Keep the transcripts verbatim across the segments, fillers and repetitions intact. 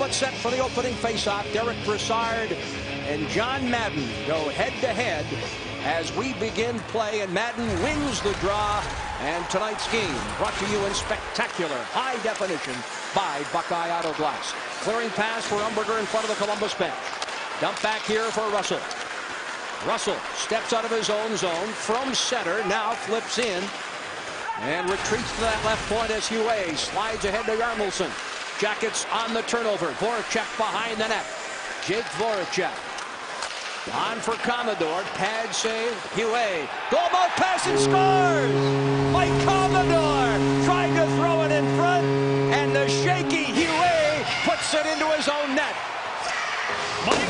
but set for the opening faceoff. Derek Brassard and John Madden go head-to-head as we begin play, and Madden wins the draw. And tonight's game brought to you in spectacular high definition by Buckeye Auto Glass. Clearing pass for Umberger in front of the Columbus bench. Dump back here for Russell. Russell steps out of his own zone from center, now flips in and retreats to that left point as Huey slides ahead to Yarmulson. Jackets on the turnover. Voracek behind the net. Jake Voracek on for Commodore. Pad save. Huey. Goal ball pass and scores! Mike Commodore trying to throw it in front, and the shaky Huey puts it into his own net. Mike,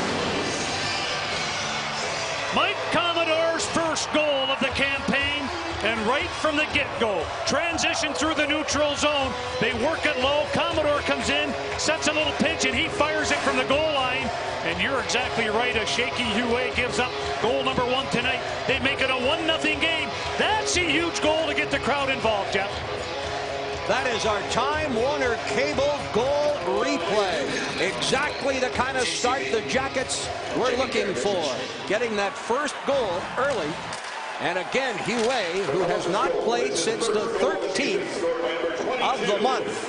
Mike Commodore's first goal of the campaign, and right from the get-go, transition through the neutral zone. They work it low. Commodore comes in, sets a little pinch, and he fires it from the goal line. And you're exactly right. A shaky Huey gives up goal number one tonight. They make it a one nothing game. That's a huge goal to get the crowd involved, Jeff. That is our Time Warner Cable goal replay. Exactly the kind of start the Jackets were looking for. Getting that first goal early. And again, Huey, who has not played since the thirteenth of the month.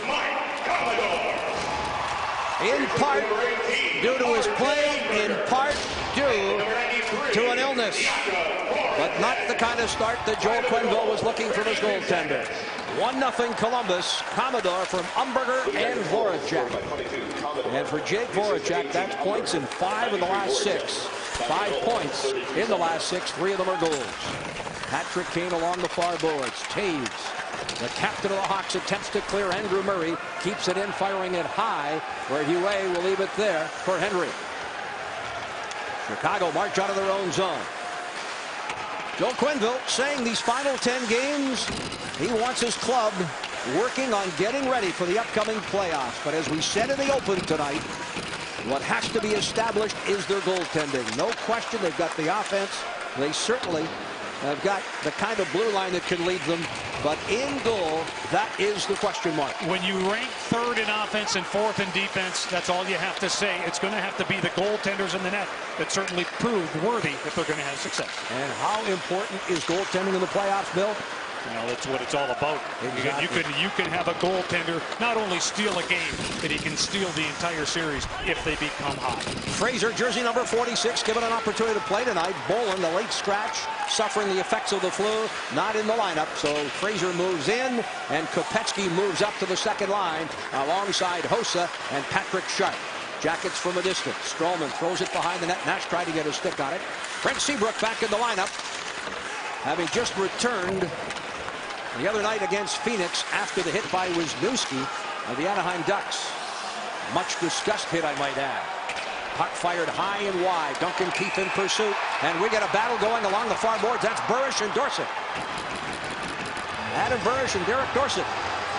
In part due to his play, in part due to an illness. But not the kind of start that Joel Quenneville was looking from his goaltender. one nothing Columbus. Commodore from Umberger and Voracek. And for Jake Voracek, that's points in five of the last six. Five points in the last six. Three of them are goals. Patrick Kane along the far boards. Taves, the captain of the Hawks, attempts to clear Andrew Murray. Keeps it in, firing it high, where Huey will leave it there for Henry. Chicago march out of their own zone. Joel Quenneville saying these final ten games, he wants his club working on getting ready for the upcoming playoffs. But as we said in the open tonight, what has to be established is their goaltending. No question, they've got the offense. They certainly have got the kind of blue line that can lead them. But in goal, that is the question mark. When you rank third in offense and fourth in defense, that's all you have to say. It's going to have to be the goaltenders in the net that certainly proved worthy if they're going to have success. And how important is goaltending in the playoffs, Bill? You know, that's what it's all about. Exactly. You can you can have a goaltender not only steal a game, but he can steal the entire series if they become hot. Fraser, jersey number forty-six, given an opportunity to play tonight. Bolin, the late scratch, suffering the effects of the flu, not in the lineup. So Fraser moves in, and Kopecky moves up to the second line alongside Hossa and Patrick Sharp. Jackets from a distance. Stroman throws it behind the net. Nash tried to get a stick on it. Brent Seabrook back in the lineup, having just returned the other night against Phoenix after the hit by Wisniewski of the Anaheim Ducks. Much discussed hit, I might add. Puck fired high and wide. Duncan Keith in pursuit. And we get a battle going along the far boards. That's Burish and Dorsett. Adam Burish and Derek Dorsett.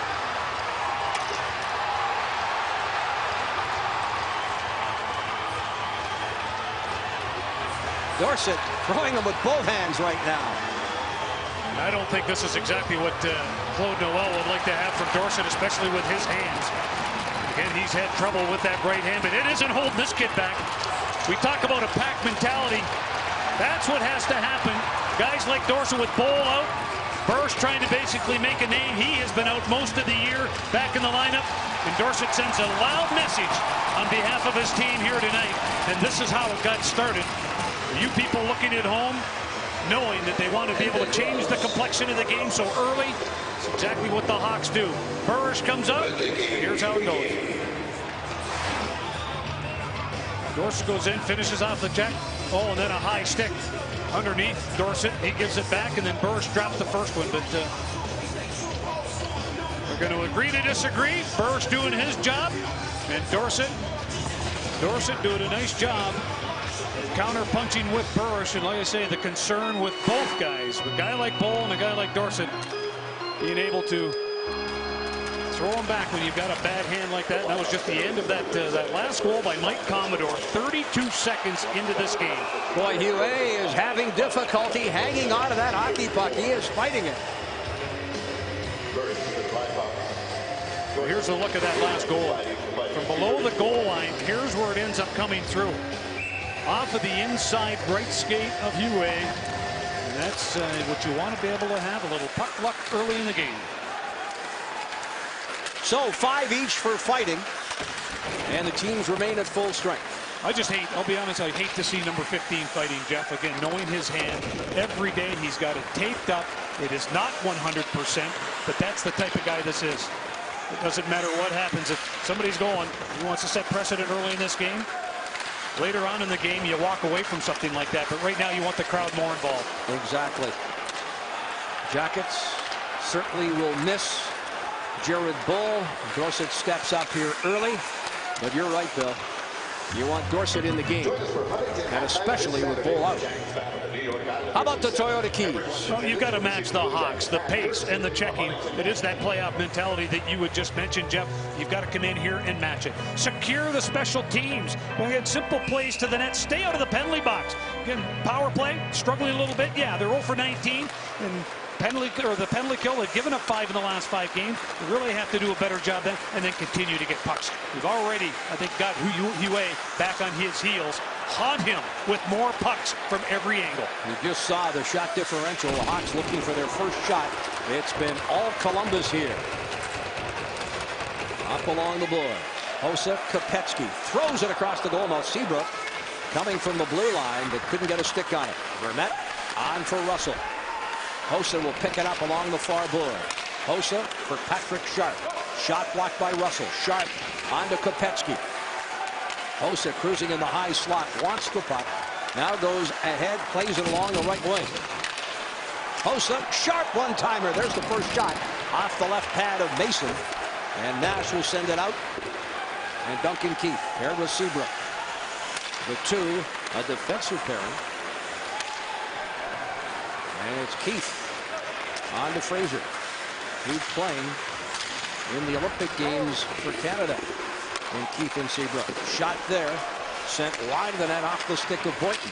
Dorsett throwing them with both hands right now. I don't think this is exactly what uh, Claude Noel would like to have from Dorsett, especially with his hands. Again, he's had trouble with that right hand, but it isn't holding this kid back. We talk about a pack mentality. That's what has to happen. Guys like Dorsett with Bowl out. Bursch trying to basically make a name. He has been out most of the year, back in the lineup. And Dorsett sends a loud message on behalf of his team here tonight. And this is how it got started. For you people looking at home, knowing that they want to be able to change the complexion of the game so early, it's exactly what the Hawks do. Burris comes up, here's how it goes. Dorsett goes in, finishes off the check. Oh, and then a high stick underneath Dorsett. He gives it back, and then Burris drops the first one. But uh, we're going to agree to disagree. Burris doing his job, and Dorsett, Dorsett doing a nice job counter-punching with Burris. And like I say, the concern with both guys, a guy like Bowl and a guy like Dorsett, being able to throw him back when you've got a bad hand like that. And that was just the end of that uh, that last goal by Mike Commodore. thirty-two seconds into this game. Boy, Huey is having difficulty hanging on to that hockey puck. He is fighting it. Well, here's a look at that last goal. From below the goal line, here's where it ends up coming through. Off of the inside right skate of Hue. And that's uh, what you want to be able to have, a little puck luck early in the game. So five each for fighting. And the teams remain at full strength. I just hate, I'll be honest, I hate to see number fifteen fighting Jeff. Again, knowing his hand every day, he's got it taped up. It is not one hundred percent, but that's the type of guy this is. It doesn't matter what happens. If somebody's going, he wants to set precedent early in this game. Later on in the game, you walk away from something like that, but right now you want the crowd more involved. Exactly. Jackets certainly will miss Jared Bull. Dorsett steps up here early, but you're right, Bill. You want Dorsett in the game, and especially with Bull out. How about the Toyota Keys? Well, you've got to match the Hawks, the pace, and the checking. It is that playoff mentality that you had just mentioned, Jeff. You've got to come in here and match it. Secure the special teams. We had simple plays to the net. Stay out of the penalty box. Again, power play, struggling a little bit. Yeah, they're zero for nineteen. And penalty or the penalty kill, they've given up five in the last five games. They really have to do a better job then, and then continue to get pucks. We've already, I think, got Hue back on his heels. Haunt him with more pucks from every angle. You just saw the shot differential. The Hawks looking for their first shot. It's been all Columbus here. Up along the board. Hossa Kopetsky throws it across the goal. Now Seabrook coming from the blue line, but couldn't get a stick on it. Vermette on for Russell. Hossa will pick it up along the far board. Hossa for Patrick Sharp. Shot blocked by Russell. Sharp on to Kopetsky. Hossa cruising in the high slot. Wants the puck. Now goes ahead. Plays it along the right wing. Hossa. Sharp one-timer. There's the first shot. Off the left pad of Mason. And Nash will send it out. And Duncan Keith paired with Seabrook. The two, a defensive pairing. And it's Keith on to Fraser. He's playing in the Olympic Games for Canada. And Keith and Seabrook. Shot there. Sent wide of the net off the stick of Boynton.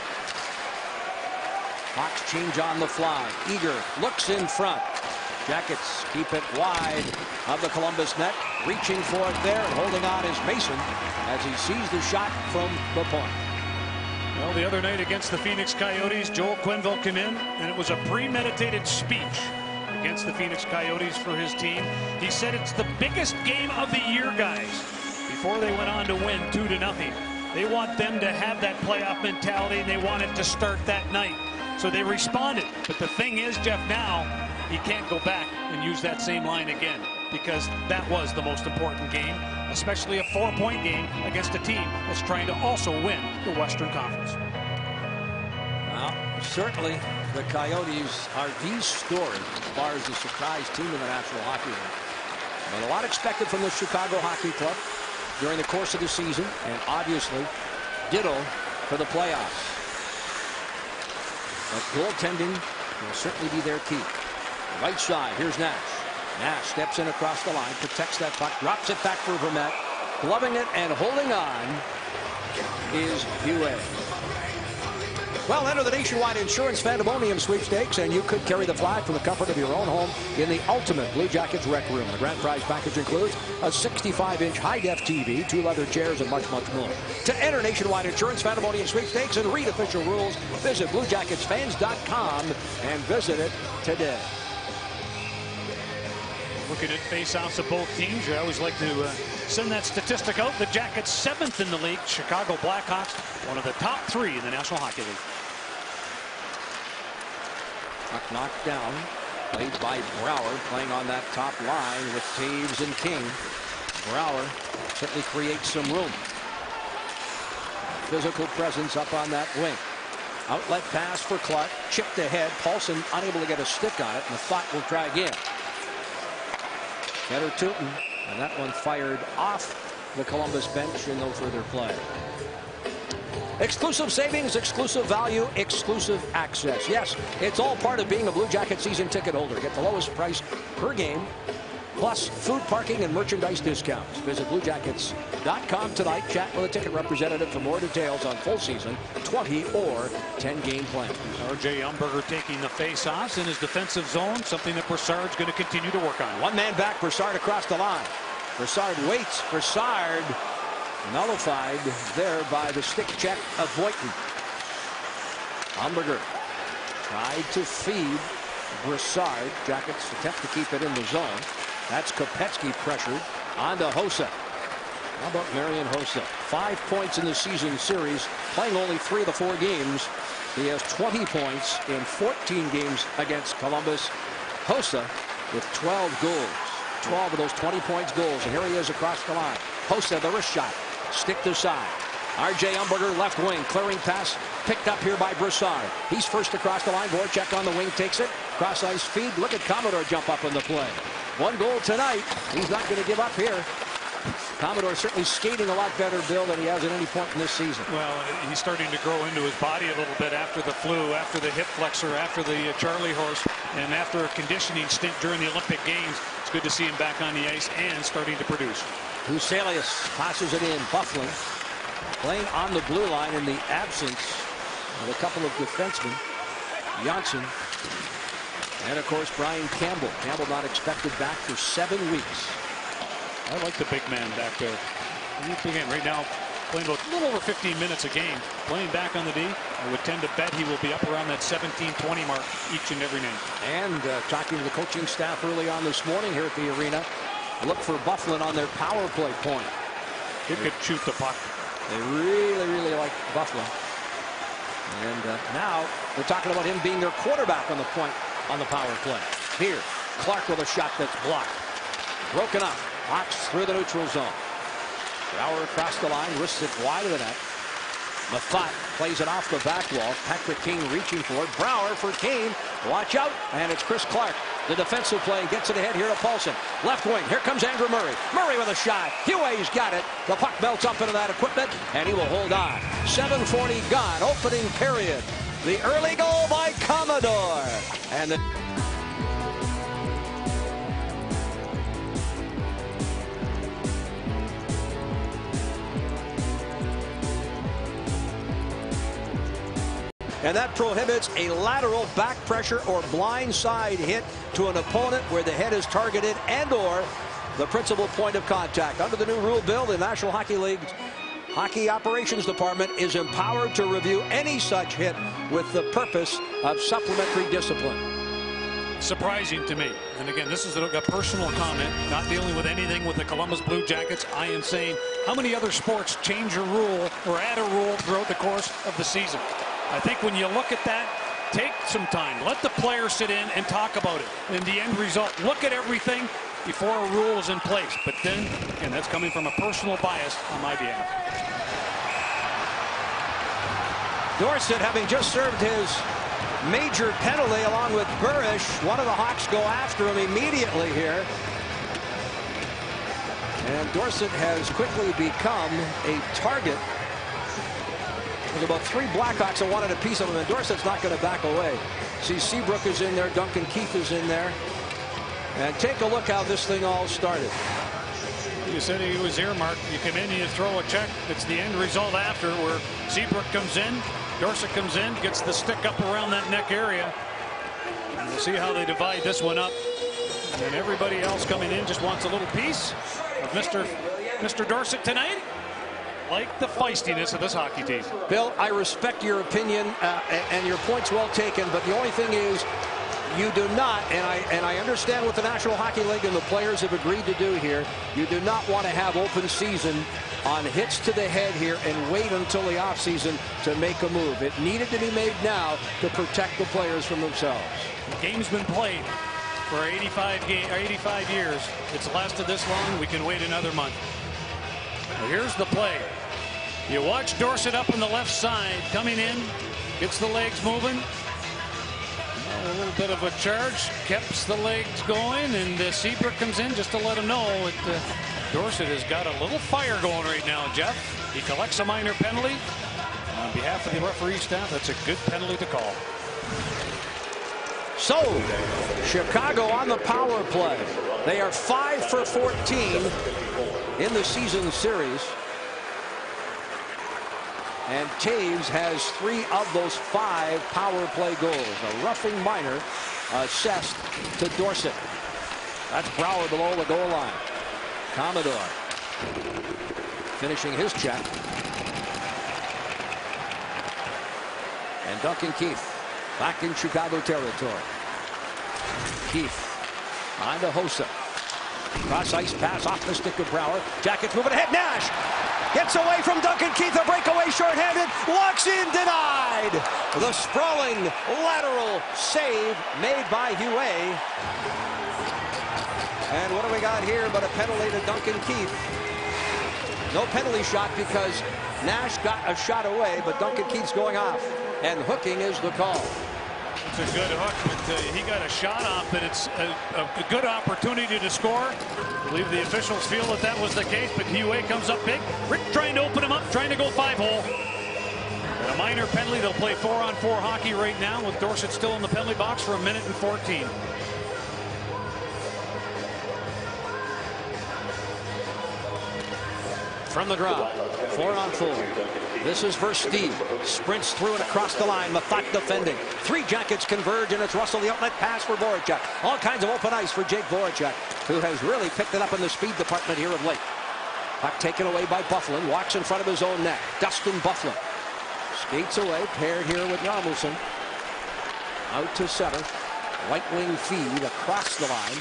Hawks change on the fly. Eager looks in front. Jackets keep it wide of the Columbus net. Reaching for it there and holding on is Mason as he sees the shot from the point. Well, the other night against the Phoenix Coyotes, Joel Quenneville came in, and it was a premeditated speech against the Phoenix Coyotes for his team. He said it's the biggest game of the year, guys, before they went on to win two to nothing. They want them to have that playoff mentality, and they want it to start that night. So they responded. But the thing is, Jeff, now he can't go back and use that same line again, because that was the most important game, especially a four-point game against a team that's trying to also win the Western Conference. Well, certainly the Coyotes are the story as far as the surprise team in the National Hockey League. But a lot expected from the Chicago Hockey Club during the course of the season, and obviously ditto for the playoffs. But goaltending will certainly be their key. Right side, here's Nash. Nash steps in across the line, protects that puck, drops it back for Vermette. Gloving it and holding on is Hue. Well, enter the Nationwide Insurance Fandemonium Sweepstakes, and you could carry the flag from the comfort of your own home in the ultimate Blue Jackets rec room. The grand prize package includes a sixty-five inch high-def T V, two leather chairs, and much, much more. To enter Nationwide Insurance Fandemonium Sweepstakes and read official rules, visit blue jackets fans dot com and visit it today. Looking at face-offs of both teams, you always like to uh, send that statistic out. The Jackets seventh in the league. Chicago Blackhawks, one of the top three in the National Hockey League. Puck knocked down, played by Brouwer, playing on that top line with Taves and King. Brouwer certainly creates some room. Physical presence up on that wing. Outlet pass for Clark, chipped ahead. Paulson unable to get a stick on it, and the thought will drag in. Getter Tootin, and that one fired off the Columbus bench and no further play. Exclusive savings, exclusive value, exclusive access. Yes, it's all part of being a Blue Jacket season ticket holder. Get the lowest price per game, plus food, parking, and merchandise discounts. Visit blue jackets dot com tonight. Chat with a ticket representative for more details on full season, twenty or ten game plan. R J Umberger taking the face-offs in his defensive zone, something that Brassard's going to continue to work on. One man back, Brassard across the line. Brassard waits. Brassard Nullified there by the stick check of Voigtman. Umberger tried to feed Brassard. Jackets attempt to keep it in the zone. That's Kopecky pressured onto Hossa. How about Marian Hossa? Five points in the season series, playing only three of the four games. He has twenty points in fourteen games against Columbus. Hossa with twelve goals. twelve of those twenty points goals. And here he is across the line. Hossa, the wrist shot. Stick to side. R J Umberger, left wing. Clearing pass picked up here by Brassard. He's first across the line. Voracek on the wing takes it. Cross ice feed. Look at Commodore jump up in the play. One goal tonight. He's not going to give up here. Commodore certainly skating a lot better, Bill, than he has at any point in this season. Well, he's starting to grow into his body a little bit after the flu, after the hip flexor, after the uh, Charlie horse, and after a conditioning stint during the Olympic Games. It's good to see him back on the ice and starting to produce. Huselius passes it in. Bufflin playing on the blue line in the absence of a couple of defensemen. Janssen and, of course, Brian Campbell. Campbell not expected back for seven weeks. I like the big man back there. Again, right now, playing about a little over fifteen minutes a game. Playing back on the D, I would tend to bet he will be up around that seventeen twenty mark each and every night. And uh, talking to the coaching staff early on this morning here at the arena, look for Bufflin on their power play point. He could shoot the puck. They really, really like Bufflin. And uh, now we're talking about him being their quarterback on the point on the power play. Here, Clark with a shot that's blocked. Broken up. Hawks through the neutral zone. Brouwer across the line, wrists it wide of the net. Mafat plays it off the back wall. Patrick Kane reaching for it. Brouwer for Kane. Watch out. And it's Chris Clark. The defensive play gets it ahead here to Paulson. Left wing. Here comes Andrew Murray. Murray with a shot. Huey's got it. The puck melts up into that equipment, and he will hold on. seven forty gone. Opening period. The early goal by Commodore. And the And that prohibits a lateral back pressure or blind side hit to an opponent where the head is targeted and or the principal point of contact. Under the new rule, Bill, the National Hockey League's Hockey Operations Department is empowered to review any such hit with the purpose of supplementary discipline. Surprising to me. And again, this is a, a personal comment, not dealing with anything with the Columbus Blue Jackets. I am saying, how many other sports change a rule or add a rule throughout the course of the season? I think when you look at that, take some time. Let the players sit in and talk about it. And the end result, look at everything before a rule is in place. But then, and that's coming from a personal bias on my behalf. Dorsett, having just served his major penalty along with Burish, one of the Hawks go after him immediately here. And Dorsett has quickly become a target. There's about three Blackhawks that wanted a piece of him, and Dorsett's not going to back away. See, Seabrook is in there. Duncan Keith is in there. And take a look how this thing all started. You said he was earmarked. You come in and you throw a check. It's the end result after where Seabrook comes in, Dorsett comes in, gets the stick up around that neck area. And we'll see how they divide this one up. And then everybody else coming in just wants a little piece of Mister Mister Dorsett tonight. Like the feistiness of this hockey team. Bill, I respect your opinion uh, and your point's well taken, but the only thing is you do not, and I and I understand what the National Hockey League and the players have agreed to do here, you do not want to have open season on hits to the head here and wait until the offseason to make a move. It needed to be made now to protect the players from themselves. The game's been played for eighty-five, game, eighty-five years. It's lasted this long. We can wait another month. Well, here's the play. You watch Dorsett up on the left side coming in, gets the legs moving. A little bit of a charge, keeps the legs going, and uh, Seabrook comes in just to let him know that uh, Dorsett has got a little fire going right now, Jeff. He collects a minor penalty. On behalf of the referee staff, that's a good penalty to call. So, Chicago on the power play. They are five for fourteen in the season series. And Taves has three of those five power play goals. A roughing minor assessed to Dorsett. That's Brouwer below the goal line. Commodore finishing his check. And Duncan Keith back in Chicago territory. Keith on to Hossa. Cross ice pass off the stick of Brouwer. Jackets moving ahead. Nash gets away from Duncan Keith. A breakaway shorthanded. Walks in, denied. The sprawling lateral save made by Huet. And what do we got here but a penalty to Duncan Keith? No penalty shot because Nash got a shot away, but Duncan Keith's going off. And hooking is the call. It's a good hook, but uh, he got a shot off, but it's a, a good opportunity to score. I believe the officials feel that that was the case, but Huet comes up big. Rick trying to open him up, trying to go five-hole. And a minor penalty. They'll play four-on-four hockey right now with Dorsett still in the penalty box for a minute and fourteen. From the draw, four on four. This is Versteeg. Sprints through and across the line. Methot defending. Three Jackets converge, and it's Russell, the outlet pass for Voracek. All kinds of open ice for Jake Voracek, who has really picked it up in the speed department here of late. Puck taken away by Byfuglien. Walks in front of his own net. Dustin Byfuglien skates away, paired here with Hjalmarsson. Out to center. Right wing feed across the line.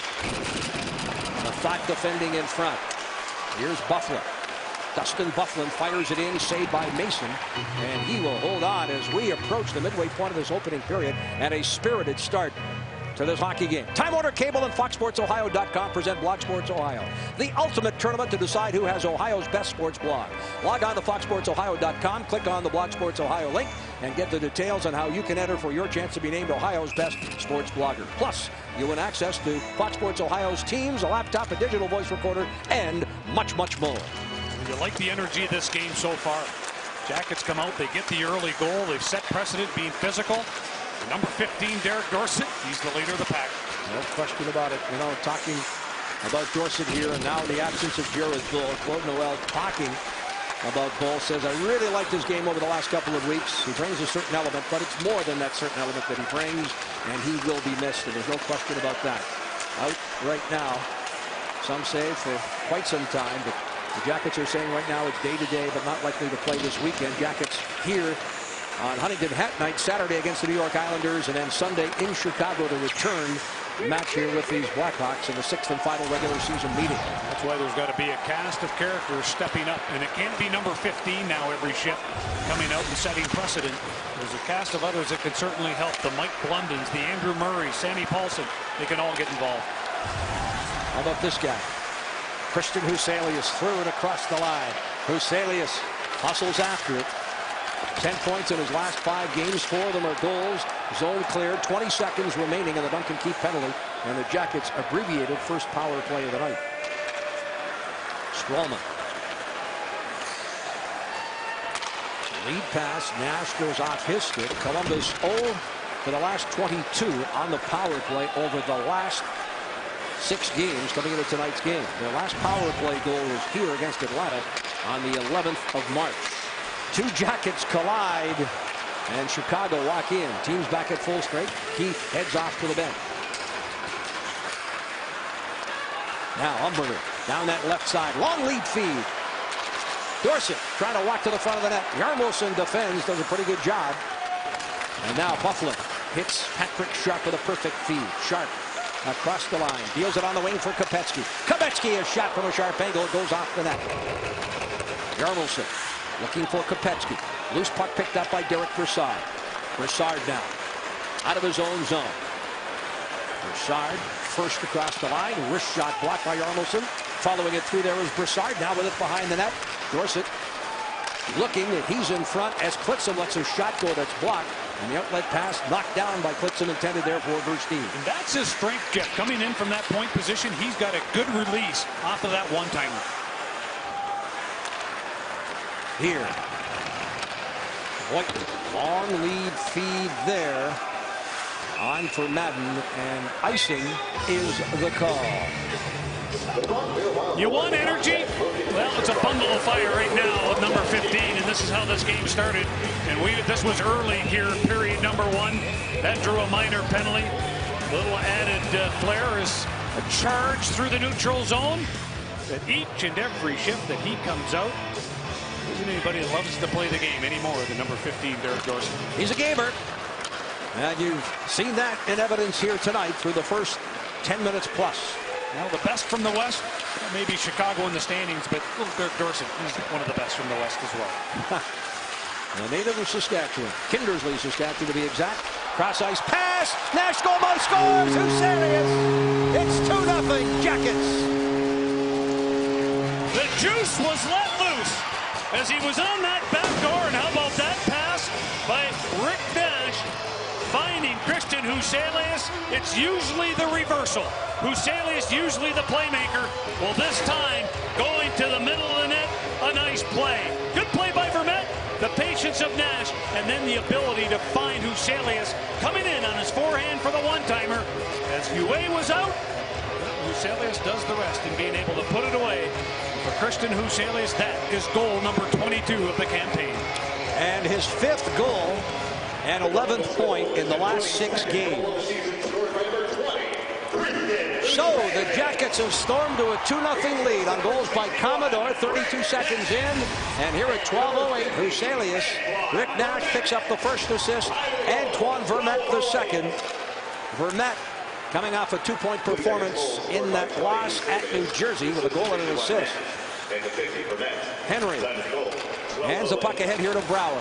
Methot defending in front. Here's Byfuglien. Dustin Byfuglien fires it in, saved by Mason, and he will hold on as we approach the midway point of this opening period, and a spirited start to this hockey game. Time Warner Cable and Fox Sports Ohio dot com present Blog Sports Ohio, the ultimate tournament to decide who has Ohio's best sports blog. Log on to Fox Sports Ohio dot com, click on the Blog Sports Ohio link, and get the details on how you can enter for your chance to be named Ohio's best sports blogger. Plus, you win access to Fox Sports Ohio's teams, a laptop, a digital voice recorder, and much, much more. You like the energy of this game so far. Jackets come out, they get the early goal. They've set precedent being physical. Number fifteen, Derek Dorsett, he's the leader of the pack. No question about it. You know, talking about Dorsett here, and now in the absence of Jared Bull, Claude Noel talking about Bull, says, I really liked his game over the last couple of weeks. He brings a certain element, but it's more than that certain element that he brings, and he will be missed, and there's no question about that. Out right now, some say for quite some time, but the Jackets are saying right now it's day-to-day, but not likely to play this weekend. Jackets here on Huntington Hat Night, Saturday against the New York Islanders, and then Sunday in Chicago to return match here with these Blackhawks in the sixth and final regular season meeting. That's why there's got to be a cast of characters stepping up, and it can't be number fifteen now every shift coming out and setting precedent. There's a cast of others that can certainly help. The Mike Blundens, the Andrew Murray, Sammy Paulson, they can all get involved. How about this guy? Christian Huselius through and across the line. Huselius hustles after it. ten points in his last five games. Four of them are goals. Zone cleared. twenty seconds remaining in the Duncan Keith penalty. And the Jackets abbreviated first power play of the night. Stralman. Lead pass. Nash goes off his stick. Columbus oh for the last twenty-two on the power play over the last six games coming into tonight's game. Their last power play goal was here against Atlanta on the eleventh of March. Two Jackets collide, and Chicago walk in. Teams back at full strength. Keith heads off to the bench. Now Umberger down that left side. Long lead feed. Dorsett trying to walk to the front of the net. Hjalmarsson defends, does a pretty good job. And now Byfuglien hits Patrick Sharp with a perfect feed. Sharp across the line. Deals it on the wing for Kopecky. Kopecky, a shot from a sharp angle. It goes off the net. Hjalmarsson looking for Kopecky. Loose puck picked up by Derek Brassard. Brassard now out of his own zone. Brassard first across the line. Wrist shot blocked by Hjalmarsson. Following it through there is Brassard. Now with it behind the net. Dorsett looking that he's in front as Klitzen lets his shot go. That's blocked. And the outlet pass knocked down by Klitzen, intended there for Versteeg. And that's his strength, Jeff. Coming in from that point position, he's got a good release off of that one-timer. Here. White, long lead feed there. On for Madden, and icing is the call. You want energy? Well, it's a bundle of fire right now with number fifteen, and this is how this game started. And we this was early here, period number one. That drew a minor penalty. A little added uh, flair is a charge through the neutral zone. that each and every shift that he comes out, there isn't anybody that loves to play the game anymore than number fifteen, Derek Dorsey. He's a gamer. And you've seen that in evidence here tonight through the first ten minutes plus. Now the best from the West, maybe Chicago in the standings, but little Derek Dorsey is one of the best from the West as well. The native of Saskatchewan, Kindersley, Saskatchewan to be exact. Cross ice pass. Nash goal mode scores. Who's serious? It's two nothing Jackets. The juice was let loose as he was on that back door. And how about that pass by Rick Nash finding Christian Huselius? It's usually the reversal. Huselius usually the playmaker. Well, this time going to the middle of the net. A nice play. Good play by Vermette. The patience of Nash, and then the ability to find Huselius coming in on his forehand for the one-timer. As Hue was out, Huselius does the rest in being able to put it away. For Christian Huselius, that is goal number twenty-two of the campaign. And his fifth goal and eleventh point in the last six games. So the Jackets have stormed to a two nothing lead on goals by Commodore, thirty-two seconds in. And here at twelve oh eight, Huselius, Rick Nash picks up the first assist. Antoine Vermette the second. Vermette coming off a two-point performance in that loss at New Jersey with a goal and an assist. Henry hands the puck ahead here to Brouwer.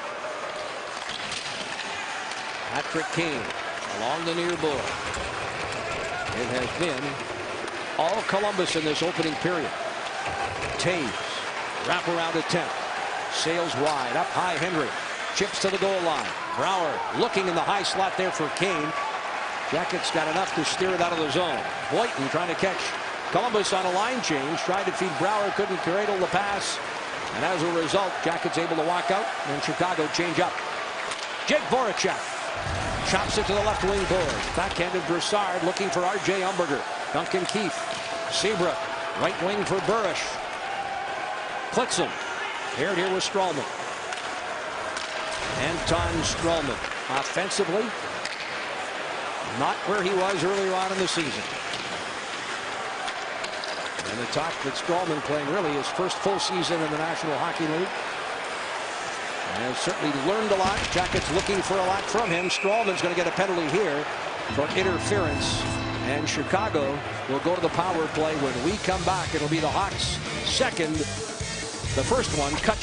Patrick Kane along the near board. It has been all Columbus in this opening period. Taves, wraparound attempt, sails wide, up high Henry, chips to the goal line. Brouwer looking in the high slot there for Kane. Jackets got enough to steer it out of the zone. Boyton trying to catch Columbus on a line change, tried to feed Brouwer, couldn't cradle the pass. And as a result, Jackets able to walk out, and Chicago change up. Jake Voracek chops it to the left wing boards. Backhanded Broussard looking for R J Umberger. Duncan Keith. Seabrook. Right wing for Burish. Klitzum. Paired here with Stralman. Anton Stralman. Offensively, not where he was earlier on in the season. And the talk that Stralman playing really his first full season in the National Hockey League. And has certainly learned a lot. Jackets looking for a lot from him. Stralman's going to get a penalty here for interference. And Chicago will go to the power play. When we come back, it'll be the Hawks' second. The first one, cut.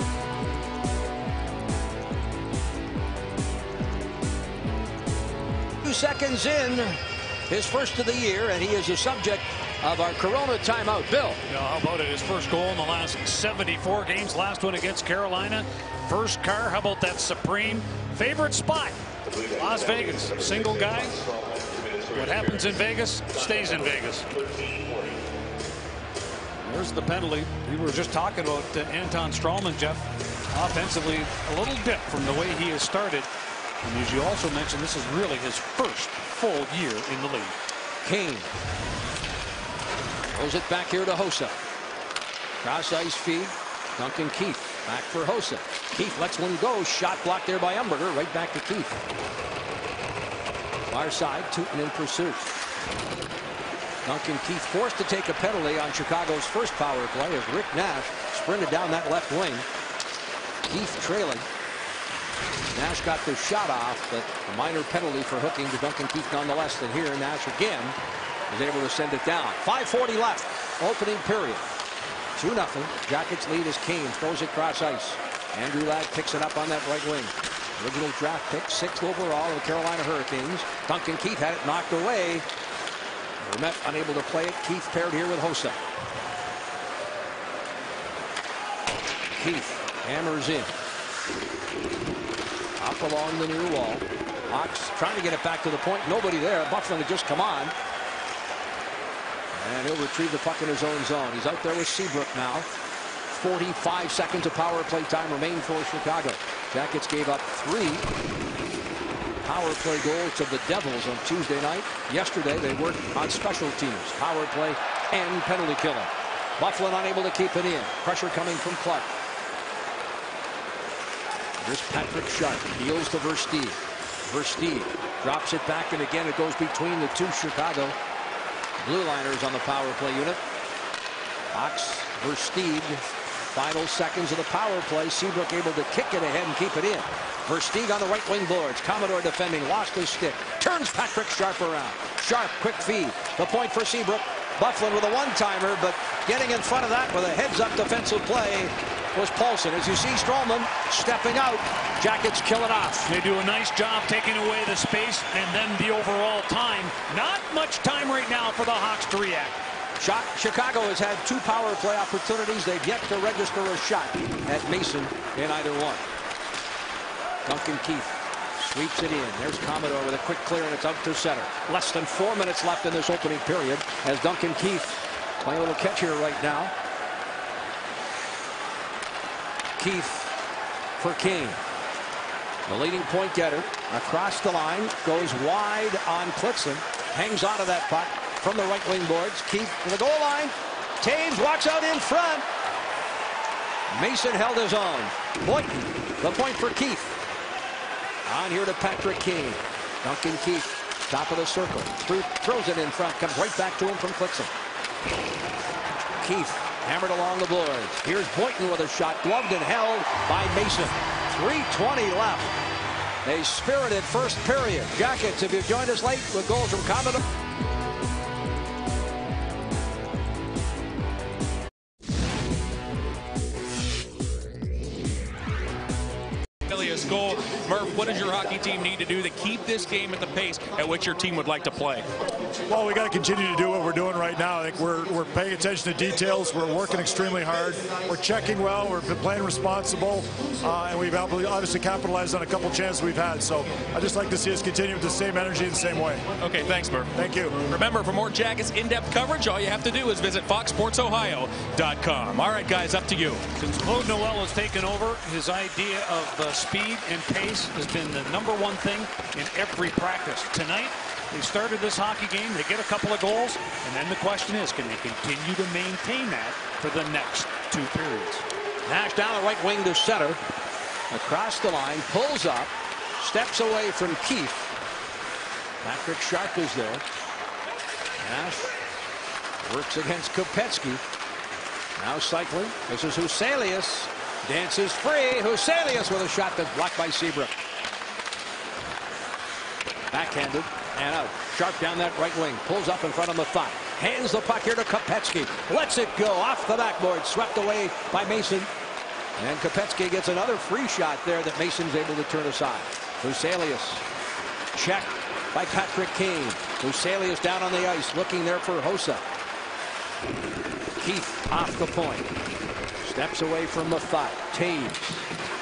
Two seconds in, his first of the year, and he is the subject of our Corona timeout. Bill. You know, how about it? His first goal in the last seventy-four games. Last one against Carolina. First car. How about that Supreme? Favorite spot? Las Vegas. Single guy. What happens in Vegas stays in Vegas. There's the penalty. We were just talking about uh, Anton Stralman, Jeff. Offensively, a little dip from the way he has started. And as you also mentioned, this is really his first full year in the league. Kane throws it back here to Hossa. Cross ice feed. Duncan Keith back for Hossa. Keith lets one go. Shot blocked there by Umberger. Right back to Keith. Far side, Tootin in pursuit. Duncan Keith forced to take a penalty on Chicago's first power play as Rick Nash sprinted down that left wing. Keith trailing. Nash got the shot off, but a minor penalty for hooking to Duncan Keith nonetheless. And here Nash again is able to send it down. five forty left, opening period. two nothing. Jackets lead as Kane throws it cross ice. Andrew Ladd picks it up on that right wing. Original draft pick, sixth overall of the Carolina Hurricanes. Duncan Keith had it knocked away. Vermette unable to play it. Keith paired here with Hossa. Keith hammers in. Up along the near wall. Hawks trying to get it back to the point. Nobody there. Byfuglien had just come on. And he'll retrieve the puck in his own zone. He's out there with Seabrook now. forty-five seconds of power play time remain for Chicago. Jackets gave up three power play goals to the Devils on Tuesday night. Yesterday they worked on special teams, power play and penalty killing. Byfuglien unable to keep it in. Pressure coming from Clark. Here's Patrick Sharp. Deals to Versteeg. Versteeg drops it back, and again it goes between the two Chicago blue liners on the power play unit. Hawks Versteeg. Final seconds of the power play. Seabrook able to kick it ahead and keep it in. Versteeg on the right wing boards. Commodore defending. Lost his stick. Turns Patrick Sharp around. Sharp, quick feed. The point for Seabrook. Byfuglien with a one-timer, but getting in front of that with a heads-up defensive play was Paulson. As you see, Stroman stepping out. Jackets kill it off. They do a nice job taking away the space and then the overall time. Not much time right now for the Hawks to react. Chicago has had two power play opportunities. They've yet to register a shot at Mason in either one. Duncan Keith sweeps it in. There's Commodore with a quick clear, and it's out to center. Less than four minutes left in this opening period as Duncan Keith playing a little catch here right now. Keith for King. The leading point getter across the line, goes wide on Klitzman. Hangs onto that puck from the right wing boards. Keith to the goal line. Taves walks out in front. Mason held his own. Boynton, the point for Keith. On here to Patrick King. Duncan Keith, top of the circle. Through, throws it in front. Comes right back to him from Klitzman. Keith hammered along the boards. Here's Boynton with a shot. Gloved and held by Mason. three twenty left. A spirited first period. Jackets, if you've joined us late with goals from Commodore. Goal. Murph, what does your hockey team need to do to keep this game at the pace at which your team would like to play? Well, we got to continue to do what we're doing right now. I think we're, we're paying attention to details. We're working extremely hard. We're checking well. We're playing responsible. Uh, and we've obviously capitalized on a couple chances we've had. So I'd just like to see us continue with the same energy in the same way. Okay, thanks, Murph. Thank you. Remember, for more Jackets in-depth coverage, all you have to do is visit fox sports ohio dot com. All right, guys, up to you. Since Claude Noel has taken over, his idea of uh, speed and pace has been the number one thing in every practice. Tonight, they started this hockey game. They get a couple of goals, and then the question is, can they continue to maintain that for the next two periods? Nash down the right wing to center. Across the line, pulls up, steps away from Keith. Patrick Sharp is there. Nash works against Kopetsky. Now cycling. This is Huselius. Dances free. Huselius with a shot that's blocked by Seabrook. Backhanded and out. Sharp down that right wing. Pulls up in front of Mathot. Hands the puck here to Kopetsky. Lets it go off the backboard. Swept away by Mason. And Kopetsky gets another free shot there that Mason's able to turn aside. Huselius. Check by Patrick King. Huselius down on the ice. Looking there for Hossa. Keith off the point. Steps away from Mathot. Taves.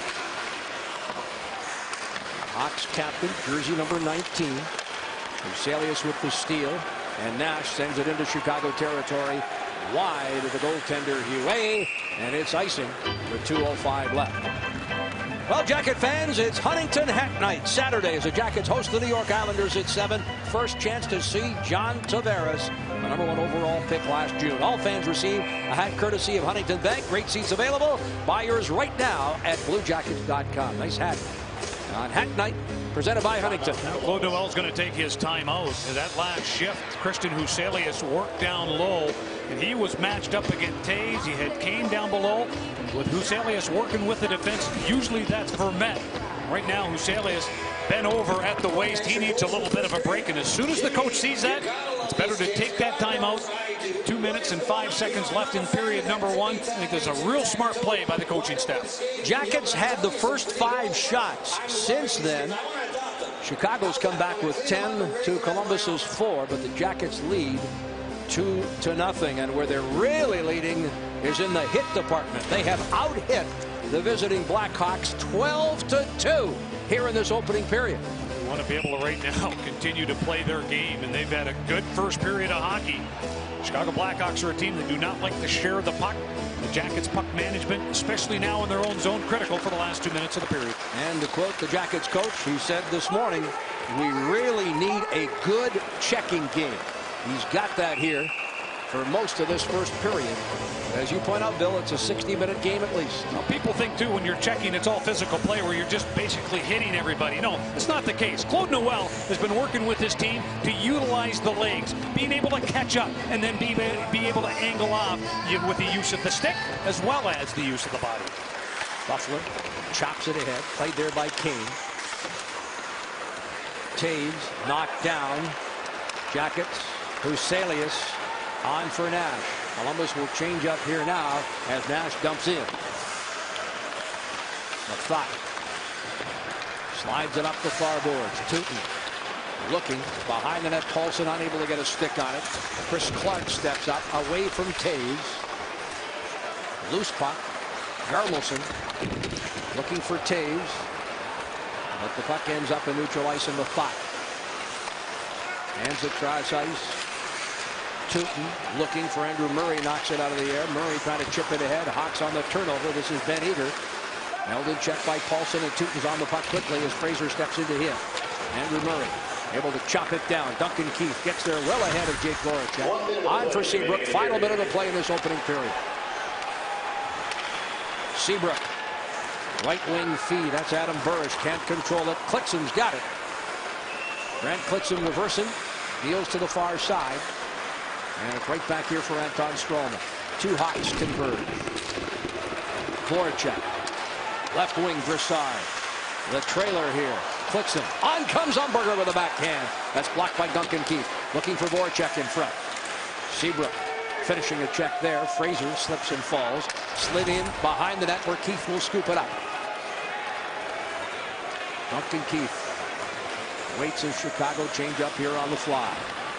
Hawks captain, jersey number nineteen. Huselius with the steal. And Nash sends it into Chicago territory. Wide of the goaltender Huey. And it's icing with two oh five left. Well, Jacket fans, it's Huntington Hat Night. Saturday as the Jackets host the New York Islanders at seven. First chance to see John Tavares, the number one overall pick last June. All fans receive a hat courtesy of Huntington Bank. Great seats available. Buy yours right now at blue jackets dot com. Nice hat on Hat Night, presented by Huntington. Now Claude Noel's going to take his time out. That last shift, Christian Huselius worked down low, and he was matched up against Taves. He had Kane down below. With Huselius working with the defense, usually that's Vermette. Right now, Huselius bent over at the waist. He needs a little bit of a break, and as soon as the coach sees that, it's better to take that time out. Two minutes and five seconds left in period number one. I think there's a real smart play by the coaching staff. Jackets had the first five shots. Since then, Chicago's come back with ten to Columbus's four, but the Jackets lead two to nothing. And where they're really leading is in the hit department. They have out-hit the visiting Blackhawks twelve to two here in this opening period. They want to be able to right now continue to play their game, and they've had a good first period of hockey. Chicago Blackhawks are a team that do not like to share the puck. The Jackets' puck management, especially now in their own zone, critical for the last two minutes of the period. And to quote the Jackets coach, he said this morning, we really need a good checking game. He's got that here for most of this first period. As you point out, Bill, it's a sixty minute game at least. Well, people think, too, when you're checking, it's all physical play where you're just basically hitting everybody. No, it's not the case. Claude Noel has been working with his team to utilize the legs, being able to catch up and then be, be able to angle off with the use of the stick as well as the use of the body. Buffalo chops it ahead, played there by Kane. Taves knocked down. Jackets, Huselius on for Nash. Columbus will change up here now as Nash dumps in. McFadden slides it up the far boards. Tootin looking behind the net. Paulson unable to get a stick on it. Chris Clark steps up away from Taves. Loose puck. Garmelson looking for Taves. But the puck ends up in neutral ice in the five. Hands it cross ice. Tootin looking for Andrew Murray, knocks it out of the air. Murray trying to chip it ahead. Hawks on the turnover. This is Ben Eager. Held in check by Paulson, and Tootin's on the puck quickly as Fraser steps into him. Andrew Murray able to chop it down. Duncan Keith gets there well ahead of Jake Voracek. On for Seabrook. Final minute of play in this opening period. Seabrook. Right wing feed. That's Adam Burrish. Can't control it. Klickson's got it. Grant Klickson reversing. Deals to the far side. And it's right back here for Anton Stralman. Two Hawks converge. Voracek. Left wing Brassard. The trailer here. Klickson. On comes Umberger with a backhand. That's blocked by Duncan Keith. Looking for Voracek in front. Seabrook finishing a check there. Fraser slips and falls. Slid in behind the net where Keith will scoop it up. Duncan Keith waits as Chicago change up here on the fly.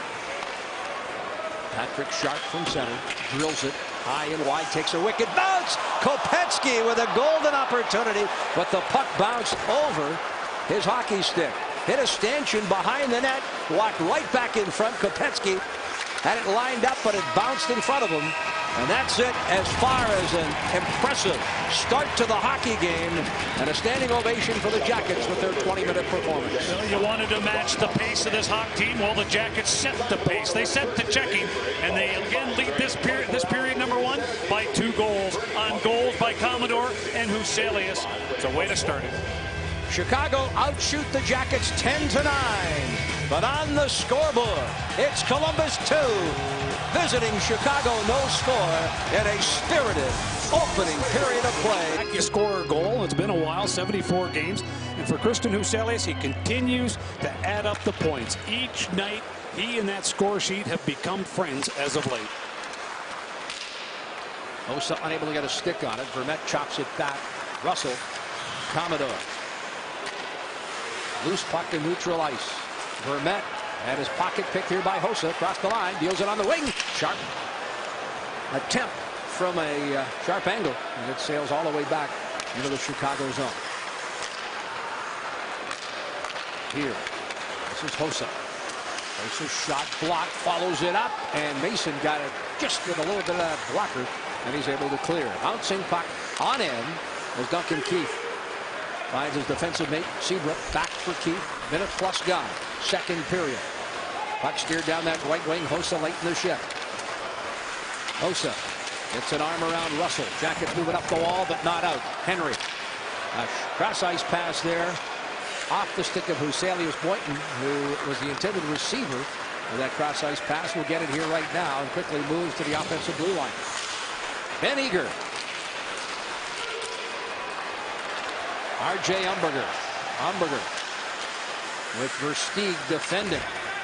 Patrick Sharp from center drills it high and wide, takes a wicked bounce. Kopecky with a golden opportunity, but the puck bounced over his hockey stick. Hit a stanchion behind the net, walked right back in front. Kopecky had it lined up, but it bounced in front of him. And that's it as far as an impressive start to the hockey game, and a standing ovation for the Jackets with their twenty minute performance. Well, you wanted to match the pace of this Hawk team. Well, the Jackets set the pace. They set the checking, and they again lead this period, this period number one by two goals. On goals by Commodore and Huselius. It's a way to start it. Chicago outshoot the Jackets ten to nine. But on the scoreboard, it's Columbus two. Visiting Chicago, no score in a spirited opening period of play. You score a goal. It's been a while, seventy-four games. And for Christian Huselius, he continues to add up the points. Each night, he and that score sheet have become friends as of late. Osa unable to get a stick on it. Vermette chops it back. Russell, Commodore. Loose puck in neutral ice. Vermette had his pocket picked here by Hossa. Across the line. Deals it on the wing. Sharp attempt from a uh, sharp angle. And it sails all the way back into the Chicago zone. Here. This is Hossa. Hossa's shot blocked. Follows it up. And Mason got it just with a little bit of that blocker. And he's able to clear. Bouncing puck on end as Duncan Keith finds his defensive mate. Seabrook back for Keith. Minute plus gone. Second period. Puck steered down that right wing. Hossa late in the shift. Hossa gets an arm around Russell. Jackets moving up the wall, but not out. Henry. A cross ice pass there. Off the stick of Huselius Boynton, who was the intended receiver of that cross ice pass. Will get it here right now and quickly moves to the offensive blue line. Ben Eager. R J Umberger. Umberger with Versteeg defending.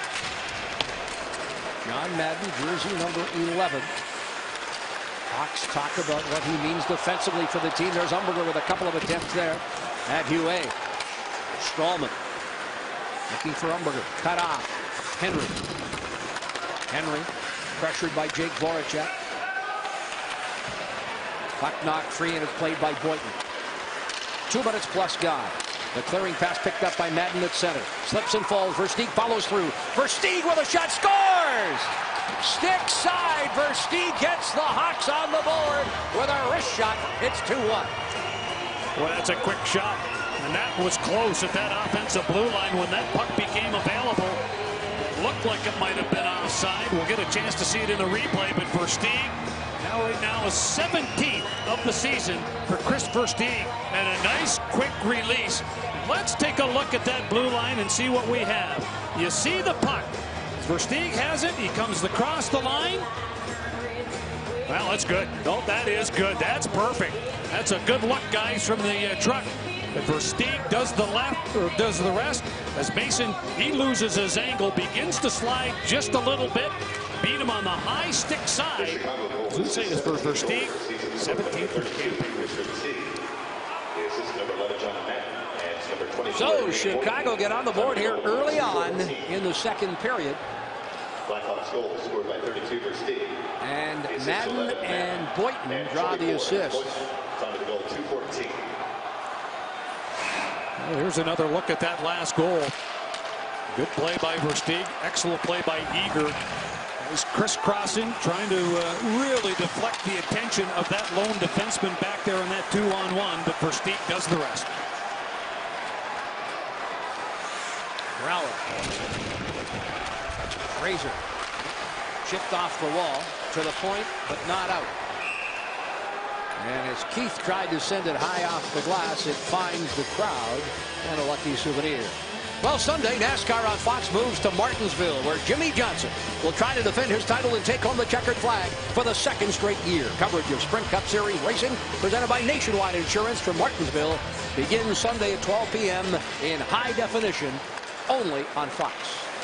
John Madden, jersey number eleven. Hawks talk about what he means defensively for the team. There's Umberger with a couple of attempts there at Huey. Stralman looking for Umberger. Cut off. Henry. Henry pressured by Jake Voracek. Puck knocked free and it's played by Boynton. Two minutes plus gone. The clearing pass picked up by Madden at center. Slips and falls. Versteeg follows through. Versteeg with a shot. Scores! Stick side. Versteeg gets the Hawks on the board with a wrist shot. It's two one. Well, that's a quick shot. And that was close at that offensive blue line when that puck became available. Looked like it might have been offside. We'll get a chance to see it in the replay, but Versteeg Now, right now, is seventeenth of the season for Kris Versteeg, and a nice quick release. Let's take a look at that blue line and see what we have. You see the puck. Versteeg has it. He comes across the line. Well, that's good. No, that is good. That's perfect. That's a good look, guys, from the uh, truck. But Versteeg does the left, or does the rest. As Mason, he loses his angle, begins to slide just a little bit. Beat him on the high stick side. Who's saying this for Versteeg? seventeenth for the campaign. So Chicago get on the board here early on in the second period. Blackhawks goal scored by thirty-two Versteeg. And Madden and Boynton draw the assist. Well, here's another look at that last goal. Good play by Versteeg. Excellent play by Eager. He's crisscrossing, trying to uh, really deflect the attention of that lone defenseman back there in that two-on-one, but Versteeg does the rest. Brower. Fraser. Chipped off the wall to the point, but not out. And as Keith tried to send it high off the glass, it finds the crowd, and a lucky souvenir. Well, Sunday, NASCAR on Fox moves to Martinsville, where Jimmie Johnson will try to defend his title and take home the checkered flag for the second straight year. Coverage of Sprint Cup Series racing, presented by Nationwide Insurance from Martinsville, begins Sunday at twelve p m in high definition, only on Fox.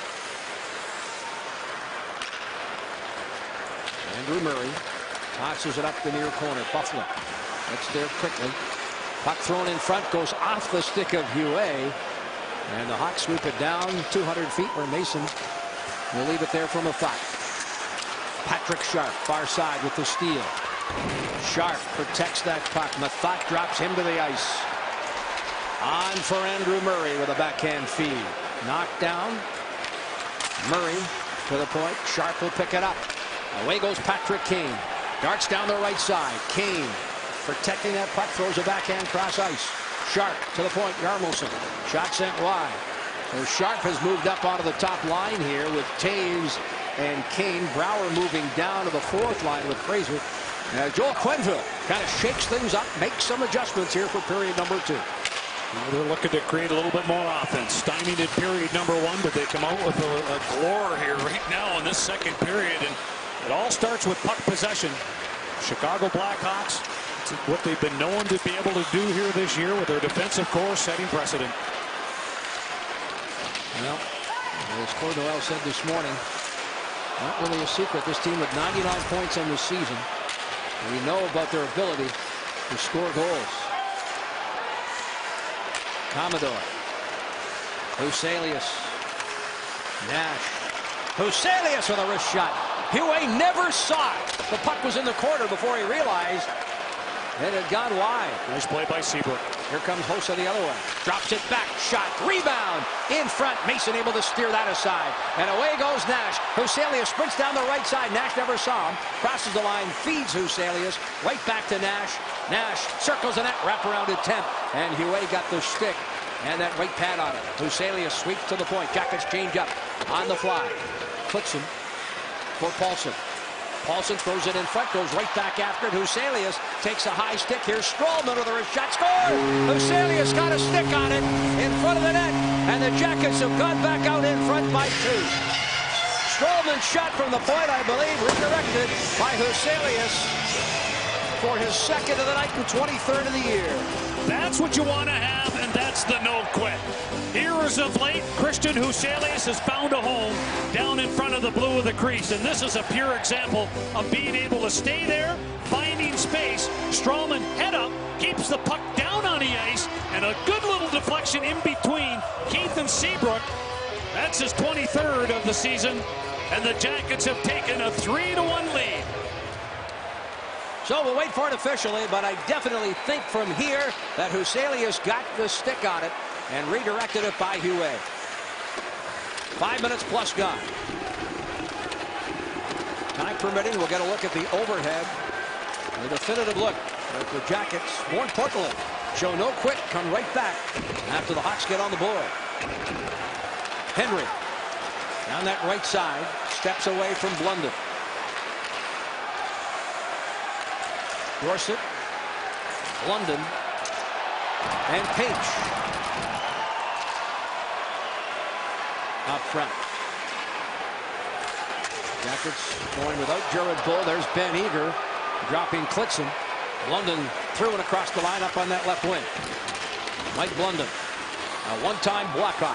Andrew Murray tosses it up the near corner. Buffalo gets there quickly. Puck thrown in front, goes off the stick of Huet. And the Hawks sweep it down two hundred feet where Mason will leave it there from a fight. Patrick Sharp, far side with the steal. Sharp protects that puck. Mathot drops him to the ice. On for Andrew Murray with a backhand feed. Knocked down. Murray to the point. Sharp will pick it up. Away goes Patrick Kane. Darts down the right side. Kane protecting that puck, throws a backhand cross ice. Sharp to the point. Yarmulson. Shot sent wide. So Sharp has moved up onto the top line here with Taves and Kane. Brower moving down to the fourth line with Fraser. Uh, Joel Quenneville kind of shakes things up, makes some adjustments here for period number two. They're looking to create a little bit more offense. Stymied in period number one, but they come out with a, a galore here right now in this second period. And it all starts with puck possession. Chicago Blackhawks, it's what they've been known to be able to do here this year with their defensive core setting precedent. Well, as Claude Noel said this morning, not really a secret. This team with ninety-nine points on the season. We know about their ability to score goals. Commodore. Huselius. Nash. Huselius with a wrist shot. Huet never saw it. The puck was in the corner before he realized it had gone wide. Nice play by Seabrook. Here comes Hossa the other way. Drops it back. Shot. Rebound. In front. Mason able to steer that aside. And away goes Nash. Huselius sprints down the right side. Nash never saw him. Crosses the line. Feeds Huselius. Right back to Nash. Nash circles the net. Wraparound attempt. And Huet got the stick. And that right pad on it. Huselius sweeps to the point. Jackets change up. On the fly. Puts him for Paulson. Paulson throws it in front, goes right back after it. Huselius takes a high stick. Here's Stralman with a wrist shot. Score! Huselius got a stick on it in front of the net, and the Jackets have gone back out in front by two. Stralman's shot from the point, I believe, redirected by Huselius for his second of the night and twenty-third of the year. That's what you want to have, and that's the no quit. Here as of late, Christian Huselius has found a home down in front of the blue of the crease, and this is a pure example of being able to stay there, finding space. Stralman head up, keeps the puck down on the ice, and a good little deflection in between Keith and Seabrook. That's his twenty-third of the season, and the Jackets have taken a three to one lead. So we'll wait for it officially, but I definitely think from here that Huselius got the stick on it and redirected it by Huet. Five minutes plus gone. Time permitting, we'll get a look at the overhead. The definitive look at the Jackets. More importantly, show no quit, come right back after the Hawks get on the board. Henry down that right side, steps away from Blunden. Dorsett, London, and Paige up front. Jackets going without Jared Bull. There's Ben Eager dropping Klitzen. London through and across the line up on that left wing. Mike Blunden, a one-time Blackhawk.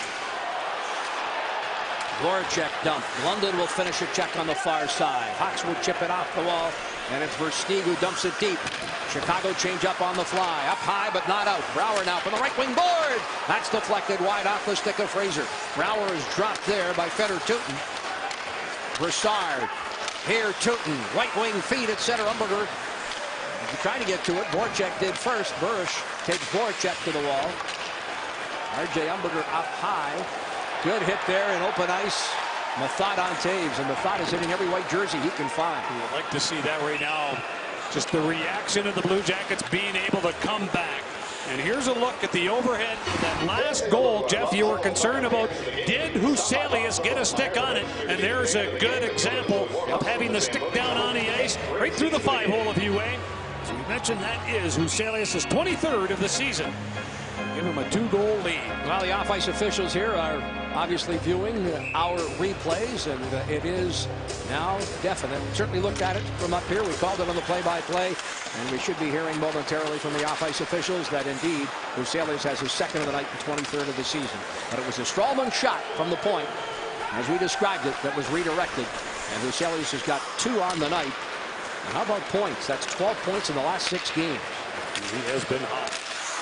Voracek dump. London will finish a check on the far side. Hawks will chip it off the wall, and it's Versteeg who dumps it deep. Chicago change up on the fly. Up high, but not out. Brouwer now from the right wing board. That's deflected wide off the stick of Fraser. Brouwer is dropped there by Feder Tooten. Broussard. Here, Tooten. Right wing feed at center. Umberger trying to get to it. Voracek did first. Burrish takes Voracek to the wall. R J Umberger up high. Good hit there in open ice. Method on Taves, and Method is hitting every white jersey he can find. We would like to see that right now. Just the reaction of the Blue Jackets being able to come back. And here's a look at the overhead. That last goal, Jeff, you were concerned about. Did Huselius get a stick on it? And there's a good example of having the stick down on the ice right through the five hole of U A. So we mentioned that is Huselius' twenty-third of the season. Give him a two-goal lead. Well, the off-ice officials here are obviously viewing our replays, and uh, it is now definite. Certainly looked at it from up here. We called it on the play-by-play, and we should be hearing momentarily from the off-ice officials that indeed Huselius has his second of the night and twenty-third of the season. But it was a Stralman shot from the point, as we described it, that was redirected, and Huselius has got two on the night. And how about points? That's twelve points in the last six games. He has been hot.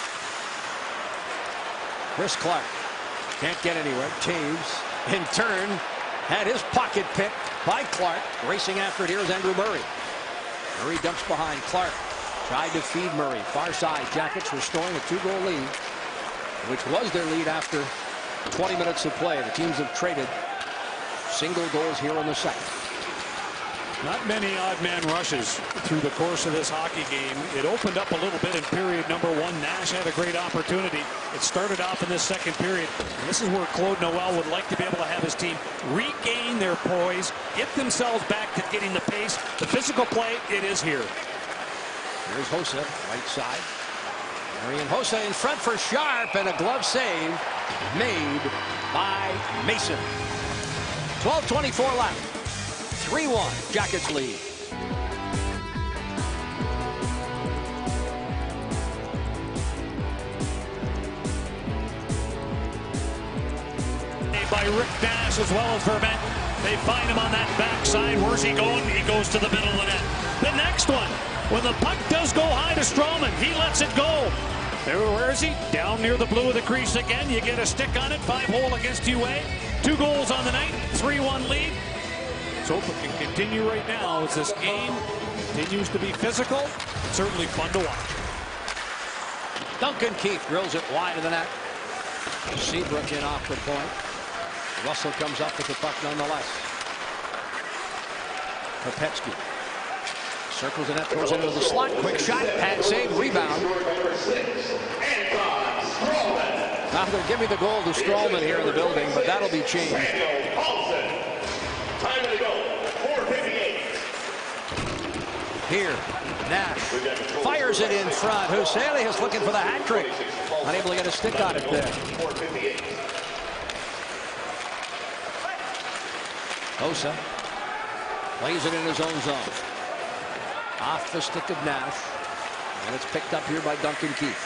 Chris Clark can't get anywhere. Taves in turn had his pocket picked by Clark. Racing after it, here's Andrew Murray. Murray dumps behind Clark. Tried to feed Murray. Far side. Jackets restoring a two-goal lead, which was their lead after twenty minutes of play. The teams have traded single goals here in the second. Not many odd man rushes through the course of this hockey game. It opened up a little bit in period number one. Nash had a great opportunity. It started off in this second period. And this is where Claude Noel would like to be able to have his team regain their poise, get themselves back to getting the pace. The physical play, it is here. Here's Hossa, right side. Marian Hossa in front for Sharp, and a glove save made by Mason. twelve twenty-four left. three one, Jackets lead. By Rick Nash as well as Vermette. They find him on that backside. Where's he going? He goes to the middle of the net. The next one, when the puck does go high to Stralman, he lets it go. There, where is he? Down near the blue of the crease again. You get a stick on it. Five hole against U A. Two goals on the night. three one lead. So it can continue right now as this game continues to be physical. It's certainly fun to watch. Duncan Keith drills it wide of the net. Seabrook in off the point. Russell comes up with the puck nonetheless. Kopetsky circles the net, throws it into the slot. Quick shot, pad save, rebound. Now they'll give me the goal to Stralman here in the building, but that'll be changed. Here, Nash fires it in front. Huselius looking for the hat trick. Unable to get a stick on it there. Hossa plays it in his own zone. Off the stick of Nash. And it's picked up here by Duncan Keith.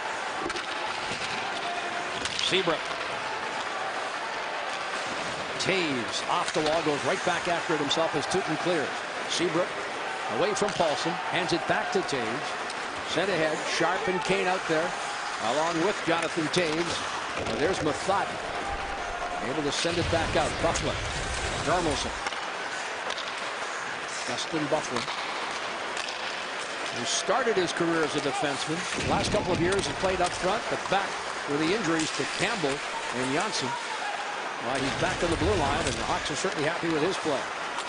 Seabrook. Taves off the wall, goes right back after it himself as Tooten clears. Seabrook away from Paulson, hands it back to Taves. Sent ahead, Sharp and Kane out there, along with Jonathan Taves. And there's Method, able to send it back out. Bufflin, Dormelson, Dustin Bufflin, who started his career as a defenseman. The last couple of years he played up front, but back with the injuries to Campbell and Janssen. Well, he's back on the blue line, and the Hawks are certainly happy with his play.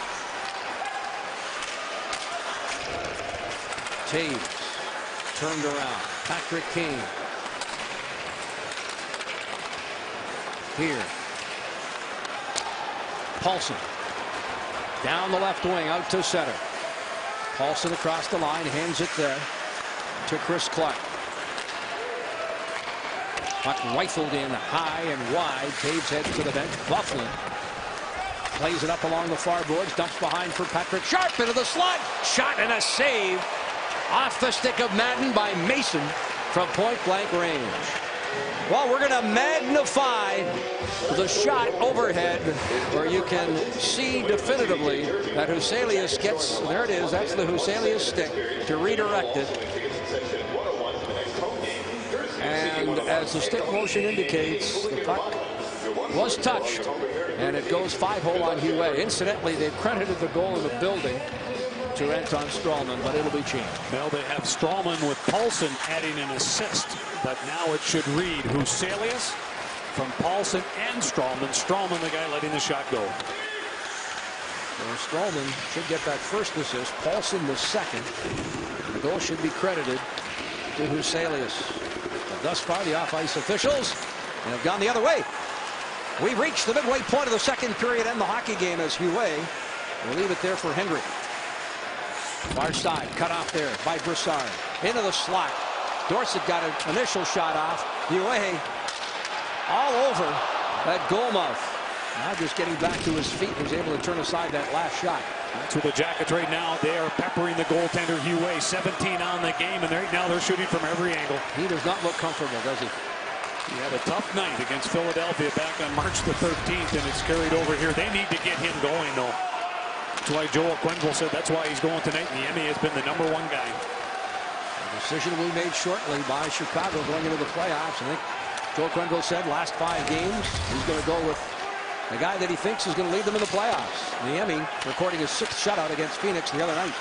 Taves turned around. Patrick Kane. Here. Paulson. Down the left wing, out to center. Paulson across the line, hands it there to Chris Clark. Puck rifled in high and wide. Taves heads to the bench. Bufflin plays it up along the far boards. Dumps behind for Patrick Sharp into the slot. Shot and a save off the stick of Madden by Mason from point blank range. Well, we're going to magnify the shot overhead where you can see definitively that Huselius gets, there it is, that's the Huselius stick to redirect it. And as the stick motion indicates, the puck was touched, and it goes five-hole on Hugh. Incidentally, they've credited the goal in the building to Anton Strawman, but it'll be changed. Well, they have Strawman with Paulson adding an assist, but now it should read Huselius from Paulson and Strawman. Strawman, the guy letting the shot go. Well, Strawman should get that first assist. Paulson the second. The goal should be credited to Huselius. But thus far, the off-ice officials have gone the other way. We reached the midway point of the second period and the hockey game as Hugh will leave it there for Hendrick. Far side, cut off there by Brassard. Into the slot. Dorsett got an initial shot off. Hugh all over that goal mouth. Now just getting back to his feet, was able to turn aside that last shot. That's where the Jackets right now, they are peppering the goaltender Hugh. seventeen on the game, and right now they're shooting from every angle. He does not look comfortable, does he? He had a tough night against Philadelphia back on March the thirteenth, and it's carried over here. They need to get him going, though. That's why Joel Quenneville said that's why he's going tonight. And Niemi has been the number one guy. A decision we made shortly by Chicago going into the playoffs. I think Joel Quenneville said last five games he's going to go with the guy that he thinks is going to lead them in the playoffs. Niemi recording his sixth shutout against Phoenix the other night.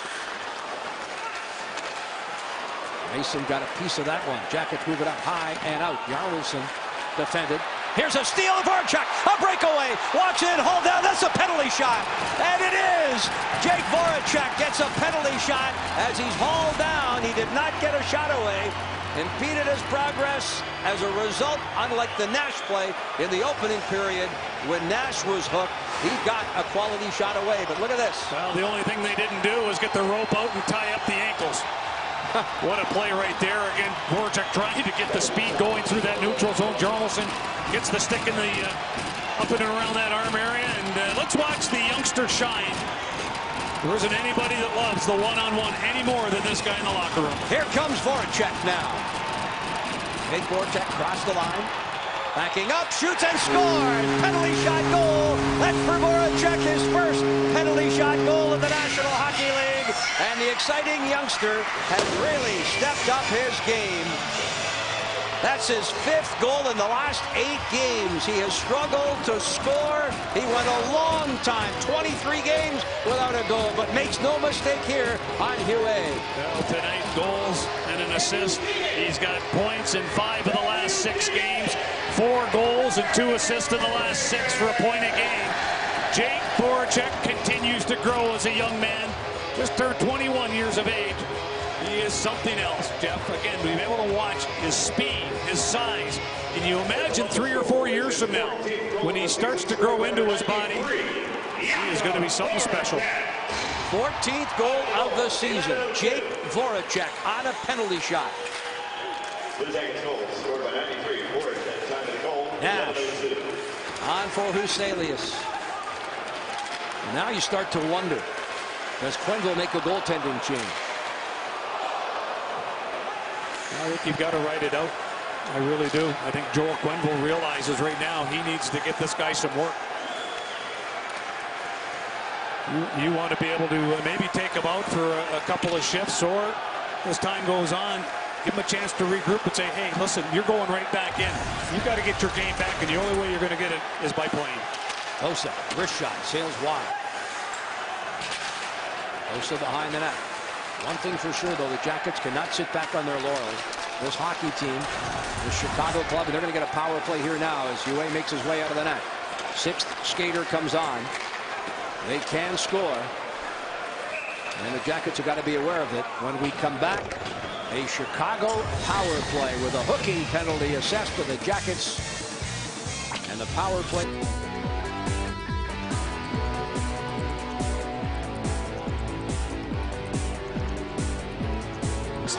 Mason got a piece of that one. Jackets move it up high and out. Jarlson defended. Here's a steal of Voracek. A breakaway. Walks in, hold down. That's a penalty shot. And it is. Jake Voracek gets a penalty shot as he's hauled down. He did not get a shot away. Impeded his progress. As a result, unlike the Nash play in the opening period, when Nash was hooked, he got a quality shot away. But look at this. Well, the only thing they didn't do was get the rope out and tie up the ankles. What a play right there. Again, Voracek trying to get the speed going through that neutral zone. Jarlson gets the stick in the uh, up and around that arm area. And uh, let's watch the youngster shine. There isn't anybody that loves the one-on-one any more than this guy in the locker room. Here comes Voracek now. Jake Voracek cross the line. Backing up, shoots and scores. Penalty shot goal. That's for Voracek, his first penalty shot goal in the National Hockey League. And the exciting youngster has really stepped up his game. That's his fifth goal in the last eight games. He has struggled to score. He went a long time, twenty-three games without a goal, but makes no mistake here on Hugh. Well, tonight, goals and an assist. He's got points in five of the last six games, four goals and two assists in the last six for a point a game. Jake Voracek continues to grow as a young man. Just turned twenty-one years of age. He is something else, Jeff. Again, we've been able to watch his speed, his size. Can you imagine three or four years from now when he starts to grow into his body? He is going to be something special. fourteenth goal of the season. Jake Voracek on a penalty shot. Nash on for Huselius. Now you start to wonder, does Quenneville make a goaltending change? I think you've got to write it out. I really do. I think Joel Quenneville realizes right now he needs to get this guy some work. You, you want to be able to maybe take him out for a, a couple of shifts, or as time goes on, give him a chance to regroup and say, hey, listen, you're going right back in. You've got to get your game back, and the only way you're going to get it is by playing. Osa, wrist shot, sails wide. Osa behind the net. One thing for sure, though, the Jackets cannot sit back on their laurels. This hockey team, the Chicago club, and they're going to get a power play here now as Hugh makes his way out of the net. Sixth skater comes on. They can score. And the Jackets have got to be aware of it. When we come back, a Chicago power play with a hooking penalty assessed to the Jackets. And the power play.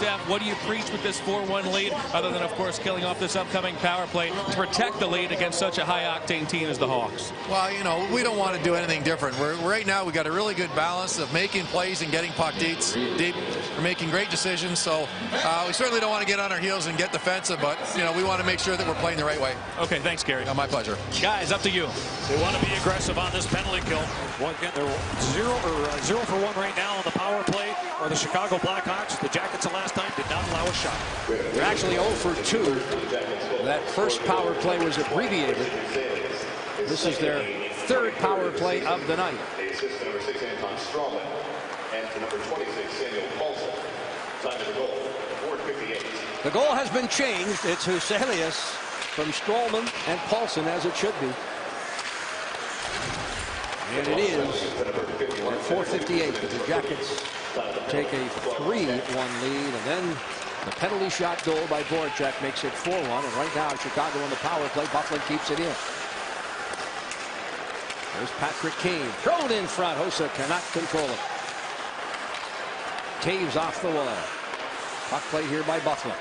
Steph, what do you preach with this four one lead, other than, of course, killing off this upcoming power play to protect the lead against such a high-octane team as the Hawks? Well, you know, we don't want to do anything different. We're, right now, we got a really good balance of making plays and getting puck deep. deep. We're making great decisions, so uh, we certainly don't want to get on our heels and get defensive, but, you know, we want to make sure that we're playing the right way. Okay, thanks, Gary. Uh, my pleasure. Guys, up to you. They want to be aggressive on this penalty kill. One, again, they're zero or uh, zero for one right now on the power play. Or the Chicago Blackhawks. The Jackets the last time did not allow a shot. They're actually oh for two. That first power play was abbreviated. This is their third power play of the night. Assist to number six, Anton Strawman, and to number twenty-six, Samuel Paulson. Time of the goal, four fifty-eight. The goal has been changed. It's Huselius from Strawman and Paulson, as it should be. And it is at four fifty-eight that the Jackets take a three one lead, and then the penalty shot goal by Voracek makes it four one, and right now Chicago on the power play. Bufflin keeps it in. There's Patrick Kane thrown in front. Hossa cannot control it. Taves off the wall. Puck play here by Bufflin.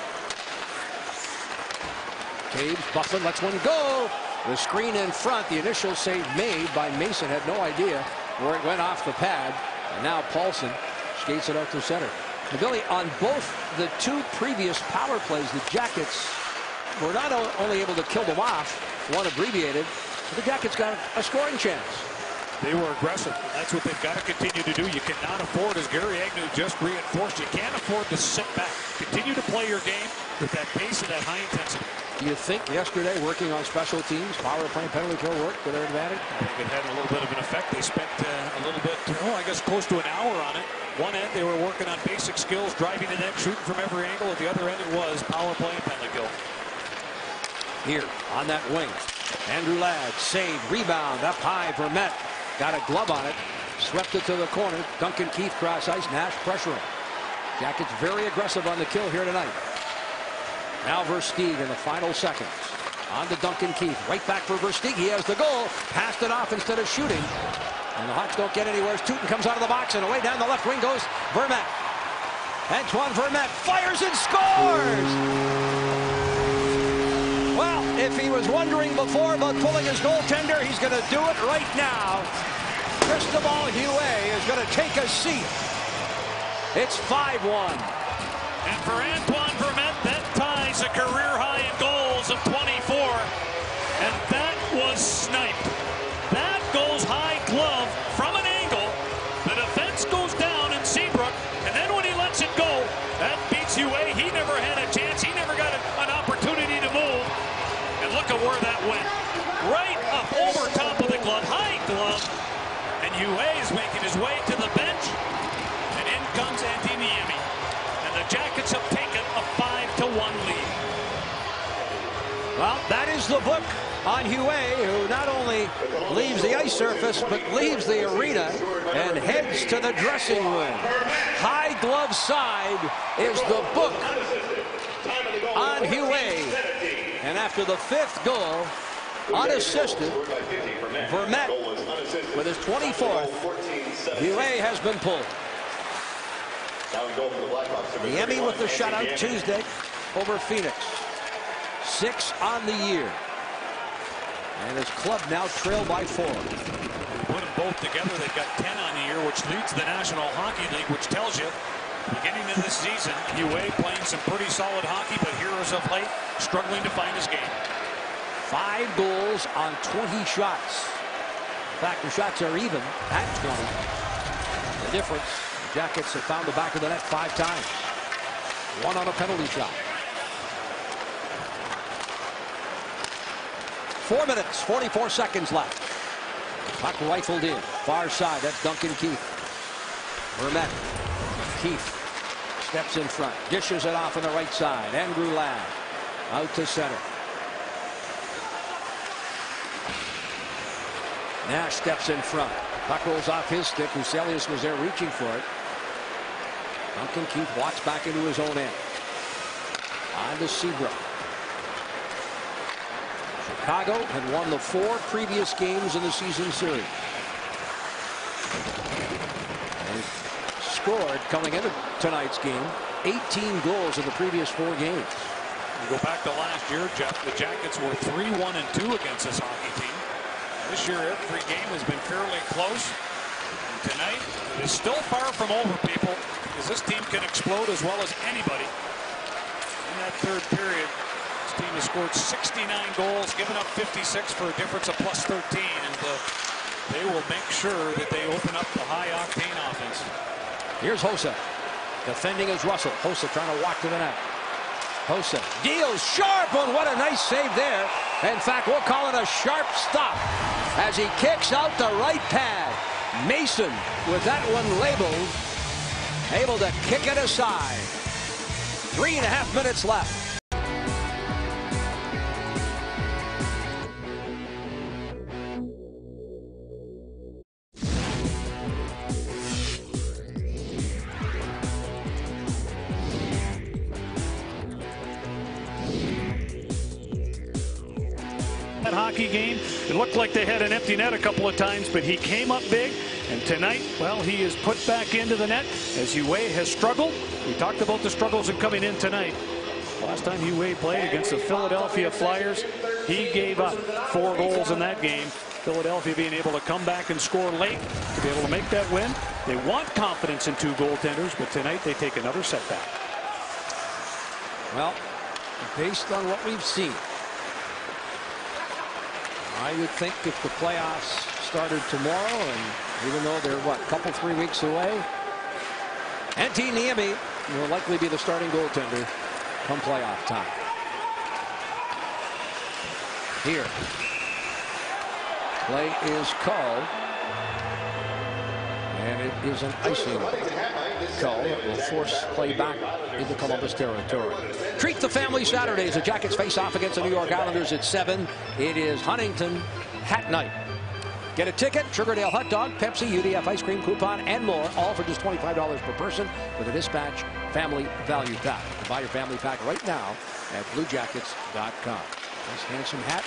Taves, Bufflin lets one go. The screen in front. The initial save made by Mason. Had no idea where it went off the pad. And now Paulson skates it out to center. And Billy, on both the two previous power plays, the Jackets were not only able to kill them off, one abbreviated, but the Jackets got a scoring chance. They were aggressive. That's what they've got to continue to do. You cannot afford, as Gary Agnew just reinforced, you can't afford to sit back. Continue to play your game with that pace and that high intensity. Do you think yesterday working on special teams, power play, penalty kill work to their advantage? I think it had a little bit of an effect. They spent uh, a little bit, oh, I guess close to an hour on it. One end, they were working on basic skills, driving the net, shooting from every angle. At the other end, it was power play and penalty kill. Here on that wing, Andrew Ladd, save, rebound, up high for Met. Got a glove on it, swept it to the corner. Duncan Keith cross ice, Nash pressuring. Jackets very aggressive on the kill here tonight. Now Versteeg in the final seconds. On to Duncan Keith. Right back for Versteeg. He has the goal. Passed it off instead of shooting. And the Hawks don't get anywhere. Tootin comes out of the box, and away down the left wing goes Vermette. Antoine Vermette fires and scores! Well, if he was wondering before about pulling his goaltender, he's going to do it right now. Cristobal Huet is going to take a seat. It's five one. And for Antoine Vermette, that ties a career high in goals of twenty-four. And that was sniped. That goes high glove from an angle. The defense goes down in Seabrook. And then when he lets it go, that beats Huet. He never had a chance. He never got a, an opportunity to move. And look at where that went. Right up over top of the glove. High glove. And Huet is making his way to the bench. And in comes Antiniemi. And the Jackets have taken a five to one lead. Well, that is the book on Huet, who not only leaves the ice surface, but leaves the arena and heads to the dressing room. High glove side is the book on Huet. And after the fifth goal, unassisted, Vermette with his twenty-fourth, Huet has been pulled. Niemi with the shutout Tuesday over Phoenix. Six on the year. And his club now trailed by four. Put them both together, they've got ten on the year, which leads the National Hockey League, which tells you, beginning of this season, Huet playing some pretty solid hockey, but here as of late, struggling to find his game. Five goals on twenty shots. In fact, the shots are even at twenty. The difference, the Jackets have found the back of the net five times. One on a penalty shot. Four minutes, forty-four seconds left. Puck rifled in. Far side, that's Duncan Keith. Vermette. Keith steps in front. Dishes it off on the right side. Andrew Ladd out to center. Nash steps in front. Puck rolls off his stick. Huselius was there reaching for it. Duncan Keith walks back into his own end. On to Seabrook. Chicago had won the four previous games in the season series. And scored coming into tonight's game eighteen goals in the previous four games. You go back to last year, Jeff, the Jackets were three one and two against this hockey team. This year, every game has been fairly close. And tonight, it is still far from over, people, because this team can explode as well as anybody. In that third period, this team has scored sixty-nine goals, given up fifty-six for a difference of plus thirteen, and uh, they will make sure that they open up the high-octane offense. Here's Hossa. Defending is Russell. Hossa trying to walk to the net. Hossa deals sharp, and what a nice save there. In fact, we'll call it a sharp stop as he kicks out the right pad. Mason, with that one labeled, able to kick it aside. Three and a half minutes left. That hockey game, it looked like they had an empty net a couple of times, but he came up big, and tonight, well, he is put back into the net as Yue has struggled. We talked about the struggles in coming in tonight. Last time Yue played against the Philadelphia Flyers, he gave up four goals in that game. Philadelphia being able to come back and score late to be able to make that win. They want confidence in two goaltenders, but tonight they take another setback. Well, based on what we've seen, I would think if the playoffs started tomorrow, and even though they're, what, a couple, three weeks away, Antti Niemi will likely be the starting goaltender come playoff time. Here. Play is called. And it is an icing call that will force play back into Columbus territory. Treat the family Saturdays. The Jackets face off against the New York Islanders at seven. It is Huntington Hat Night. Get a ticket, Sugardale Hot Dog, Pepsi, U D F ice cream coupon, and more, all for just twenty-five dollars per person with a Dispatch Family Value Pack. You can buy your family pack right now at blue jackets dot com. Nice handsome hat.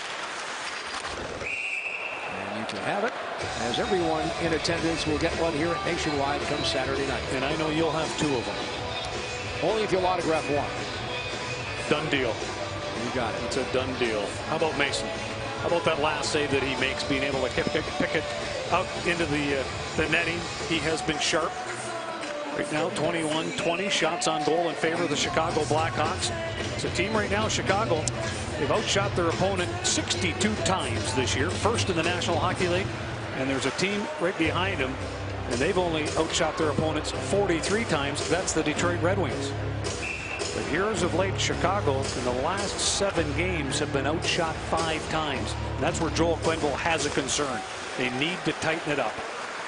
And you can have it, as everyone in attendance will get one here at Nationwide come Saturday night. And I know you'll have two of them. Only if you'll autograph one. Done deal. You got it. It's a done deal. How about Mason? How about that last save that he makes, being able to pick, pick, pick it out into the, uh, the netting? He has been sharp. Right now, twenty-one twenty shots on goal in favor of the Chicago Blackhawks. It's a team right now, Chicago. They've outshot their opponent sixty-two times this year, first in the National Hockey League. And there's a team right behind them, and they've only outshot their opponents forty-three times. That's the Detroit Red Wings. But here as of late, Chicago in the last seven games have been outshot five times. And that's where Joel Quenneville has a concern. They need to tighten it up.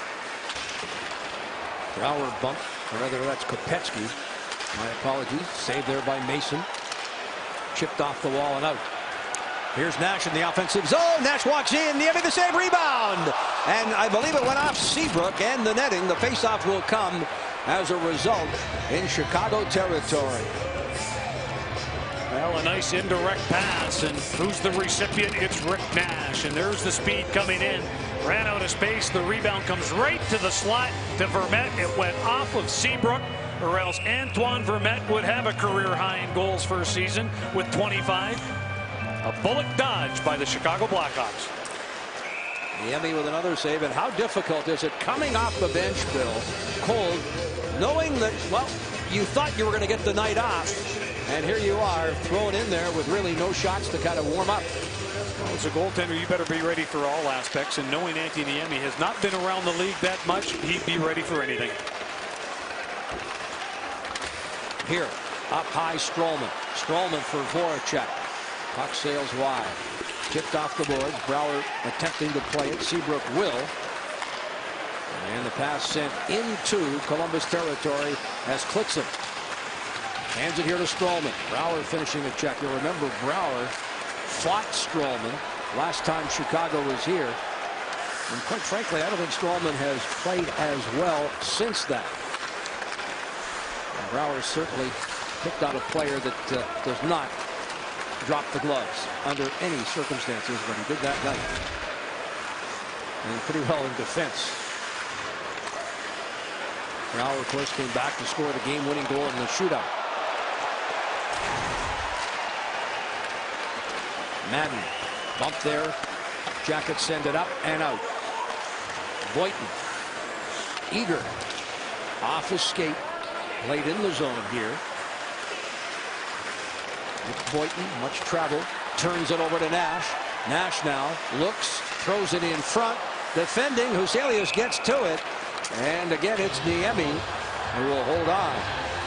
Brouwer bump, or rather that's Kopetsky. My apologies. Saved there by Mason. Chipped off the wall and out. Here's Nash in the offensive zone. Nash walks in. Niemi the save, rebound. And I believe it went off Seabrook and the netting. The faceoff will come as a result in Chicago territory. Well, a nice indirect pass, and who's the recipient? It's Rick Nash, and there's the speed coming in. Ran out of space. The rebound comes right to the slot to Vermette. It went off of Seabrook, or else Antoine Vermette would have a career high in goals for a season with twenty-five. A bullet dodge by the Chicago Blackhawks. Niemi with another save, and how difficult is it coming off the bench, Bill, cold, knowing that, well, you thought you were going to get the night off, and here you are thrown in there with really no shots to kind of warm up. Well, as a goaltender, you better be ready for all aspects, and knowing Antti Niemi has not been around the league that much, he'd be ready for anything. Here, up high, Stroman. Stroman for Voracek. Puck sails wide. Tipped off the boards. Brouwer attempting to play it. Seabrook will. And the pass sent into Columbus territory as Klitzen hands it here to Stroman. Brouwer finishing the check. You'll remember Brouwer fought Stroman last time Chicago was here. And quite frankly, I don't think Stroman has played as well since that. And Brouwer certainly picked out a player that uh, does not drop the gloves under any circumstances, but he did that night. And pretty well in defense. Now, of course, came back to score the game-winning goal in the shootout. Madden, bump there. Jackets send it up and out. Boynton, eager, off his skate, played in the zone here. It's Boynton, much travel, turns it over to Nash. Nash now looks, throws it in front. Defending, Huselius gets to it. And again, it's Niemi who will hold on.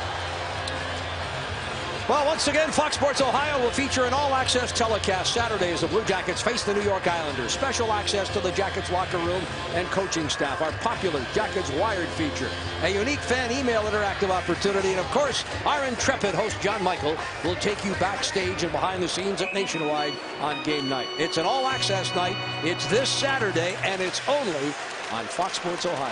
Well, once again, Fox Sports Ohio will feature an all-access telecast Saturday as the Blue Jackets face the New York Islanders. Special access to the Jackets locker room and coaching staff. Our popular Jackets Wired feature. A unique fan email interactive opportunity. And, of course, our intrepid host, John Michael, will take you backstage and behind the scenes at Nationwide on game night. It's an all-access night. It's this Saturday, and it's only on Fox Sports Ohio.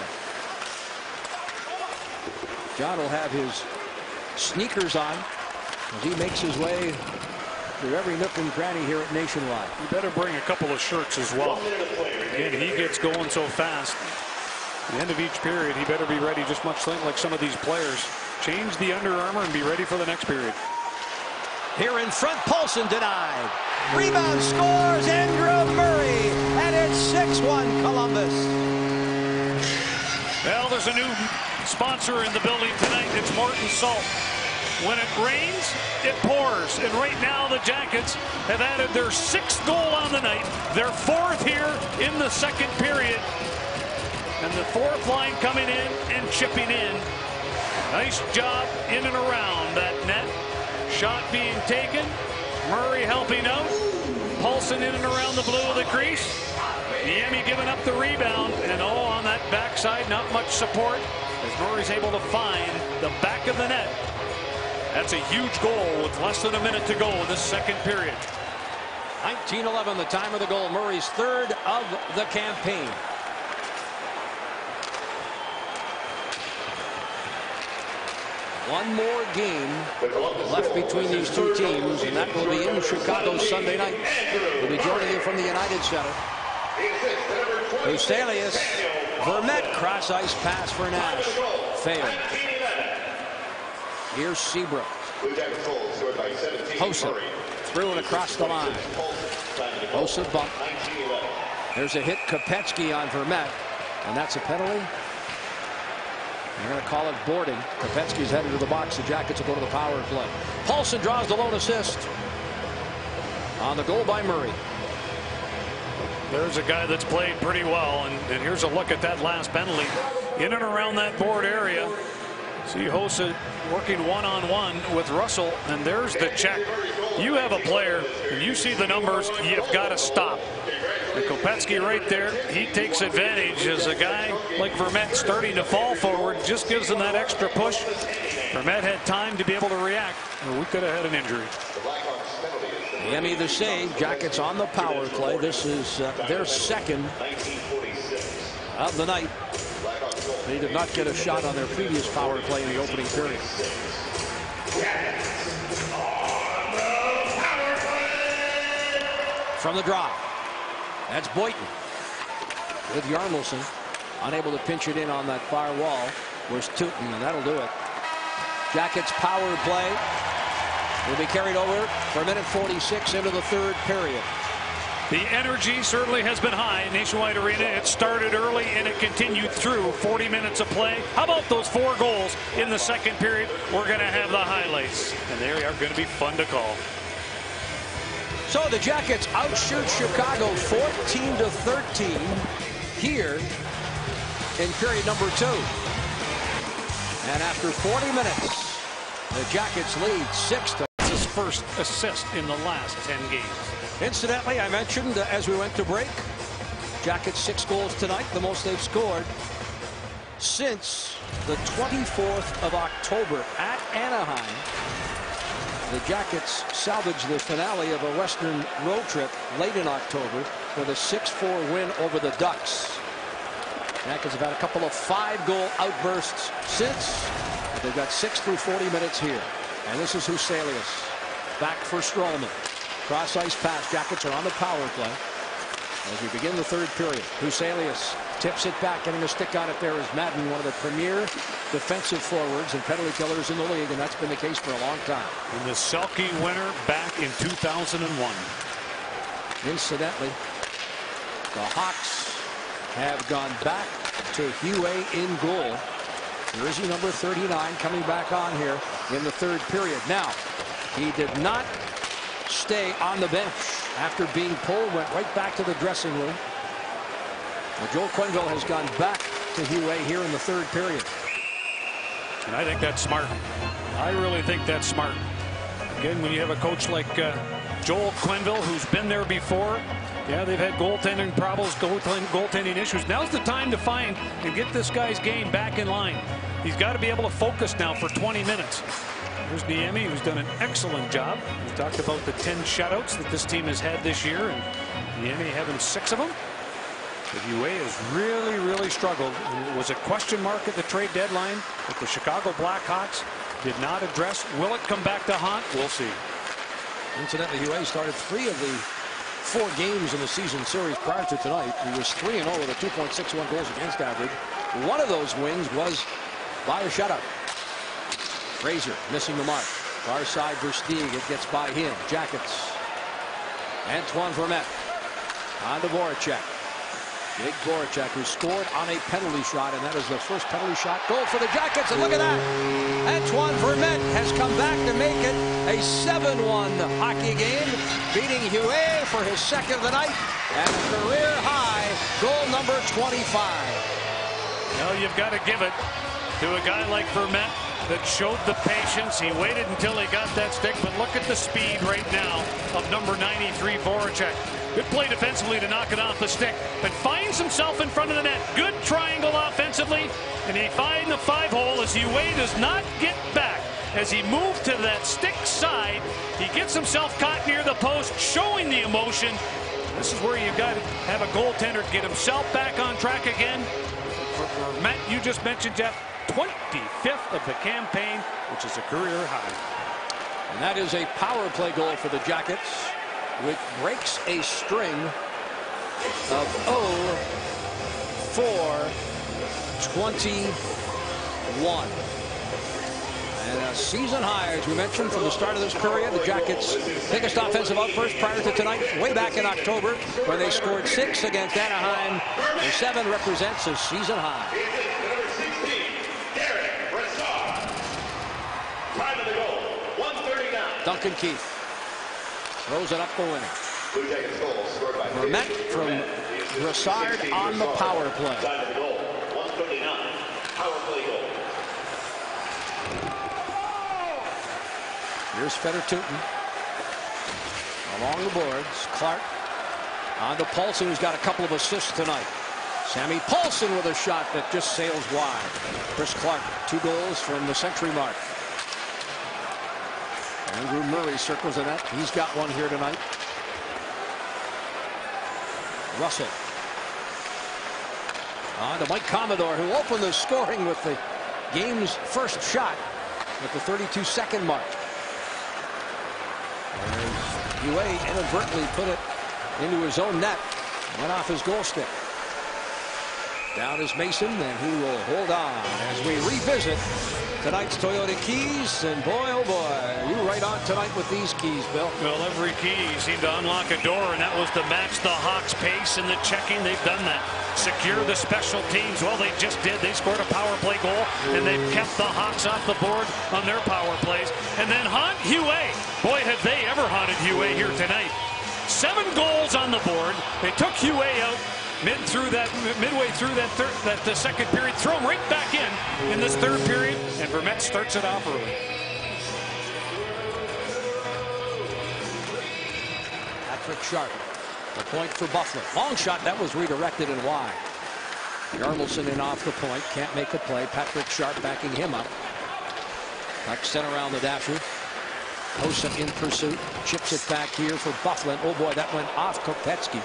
John will have his sneakers on as he makes his way through every nook and cranny here at Nationwide. You better bring a couple of shirts as well. Again, he gets going so fast. At the end of each period, he better be ready, just much like some of these players. Change the Under Armour and be ready for the next period. Here in front, Paulson denied. Rebound, scores Andrew Murray, and it's six one Columbus. Well, there's a new sponsor in the building tonight. It's Morton Salt. When it rains, it pours. And right now, the Jackets have added their sixth goal on the night, their fourth here in the second period. And the fourth line coming in and chipping in. Nice job in and around that net. Shot being taken. Murray helping out. Paulson in and around the blue of the crease. Niemi giving up the rebound. And oh, on that backside, not much support as Murray's able to find the back of the net. That's a huge goal with less than a minute to go in this second period. nineteen eleven, the time of the goal. Murray's third of the campaign. One more game left between these two teams, and that will be in Chicago Sunday night. We'll be joining you from the United Center. Huselius, Vermette, cross ice pass for Nash. Failed. Here's Seabrook. Hossa through and across the line. Hossa bump. There's a hit. Kopetsky on Vermette, and that's a penalty. They're going to call it boarding. Kopetsky's headed to the box. The Jackets will go to the power play. Paulson draws the lone assist on the goal by Murray. There's a guy that's played pretty well, and, and here's a look at that last penalty. In and around that board area. See Hossa working one-on-one with Russell, and there's the check. You have a player, and you see the numbers, you've got to stop. And Kopetsky right there, he takes advantage as a guy like Vermette starting to fall forward, just gives him that extra push. Vermette had time to be able to react, or we could have had an injury. Niemi the save. Jackets on the power play. This is uh, their second of the night. They did not get a shot on their previous power play in the opening period. From the drive. That's Boynton with Yarmulson. Unable to pinch it in on that far wall was Tootin, and that'll do it. Jackets power play will be carried over for a minute forty-six into the third period. The energy certainly has been high in Nationwide Arena. It started early and it continued through forty minutes of play. How about those four goals in the second period? We're going to have the highlights, and they are going to be fun to call. So the Jackets outshoot Chicago fourteen to thirteen here in period number two. And after forty minutes, the Jackets lead six to his first assist in the last ten games. Incidentally, I mentioned uh, as we went to break, Jackets six goals tonight, the most they've scored since the twenty-fourth of October at Anaheim. The Jackets salvaged the finale of a Western road trip late in October with a six four win over the Ducks. Jackets have had a couple of five-goal outbursts since, but they've got six through forty minutes here. And this is Huselius back for Strowman. Cross ice pass. Jackets are on the power play. as we begin the third period. Huselius tips it back, getting a stick on it there is Madden, one of the premier defensive forwards and penalty killers in the league, and that's been the case for a long time. And the Selke winner back in two thousand one. Incidentally, the Hawks have gone back to Huey in goal. Jersey number thirty-nine coming back on here in the third period. Now, he did not stay on the bench after being pulled, went right back to the dressing room. Well, Joel Quenneville has gone back to Huey here in the third period. And I think that's smart. I really think that's smart. Again, when you have a coach like uh, Joel Quenneville, who's been there before, yeah, they've had goaltending problems, goaltending issues. Now's the time to find and get this guy's game back in line. He's got to be able to focus now for twenty minutes. Here's Niemi, who's done an excellent job. We talked about the ten shutouts that this team has had this year, and Niemi having six of them. But Huey has really, really struggled. And it was a question mark at the trade deadline that the Chicago Blackhawks did not address. Will it come back to haunt? We'll see. Incidentally, Huey started three of the four games in the season series prior to tonight. He was three and oh with a two point six one goals against average. One of those wins was by a shutout. Fraser missing the mark. Far side Versteeg. It gets by him. Jackets. Antoine Vermette on to Voracek. Big Voracek, who scored on a penalty shot, and that is the first penalty shot goal for the Jackets. And look at that. Antoine Vermette has come back to make it a seven one hockey game, beating Huey for his second of the night and a career high goal number twenty-five. Well, you've got to give it to a guy like Vermette that showed the patience. He waited until he got that stick, but look at the speed right now of number ninety-three Voracek. Good play defensively to knock it off the stick, but finds himself in front of the net. Good triangle offensively, and he finds the five hole as Huey does not get back. As he moved to that stick side, he gets himself caught near the post, showing the emotion. This is where you've got to have a goaltender to get himself back on track again. For, for Matt, you just mentioned, Jeff, twenty-fifth of the campaign, which is a career high. And that is a power play goal for the Jackets, which breaks a string of oh for twenty-one. And a season high, as we mentioned, from the start of this period. The Jackets' biggest offensive outburst prior to tonight, way back in October, where they scored six against Anaheim. The seven represents a season high. Duncan Keith throws it up the wing. Vermette from Brassard on the power play. Here's Fedor-Tutin along the boards. Clark on to Paulson, who's got a couple of assists tonight. Sammy Paulson with a shot that just sails wide. Chris Clark, two goals from the century mark. Andrew Murray circles the net. He's got one here tonight. Russell on to Mike Commodore, who opened the scoring with the game's first shot at the thirty-two second mark. Huey inadvertently put it into his own net. Went off his goal stick. Down is Mason, and he will hold on as we revisit tonight's Toyota Keys. And boy, oh boy, you right on tonight with these keys, Bill. Well, every key seemed to unlock a door, and that was to match the Hawks' pace and the checking. They've done that. Secure the special teams. Well, they just did. They scored a power play goal, and they've kept the Hawks off the board on their power plays. And then haunt Huey. Boy, have they ever haunted Huey here tonight. Seven goals on the board. They took Huey out mid through that midway through that third that the second period. Throw him right back in in this third period, and Vermette starts it off early. Patrick Sharp, the point for Buffalo. Long shot, that was redirected and wide. Jarmelson in off the point, can't make the play. Patrick Sharp backing him up. Puck sent around the dasher. Hossa in pursuit, chips it back here for Buffalo. Oh boy, that went off Kopetsky.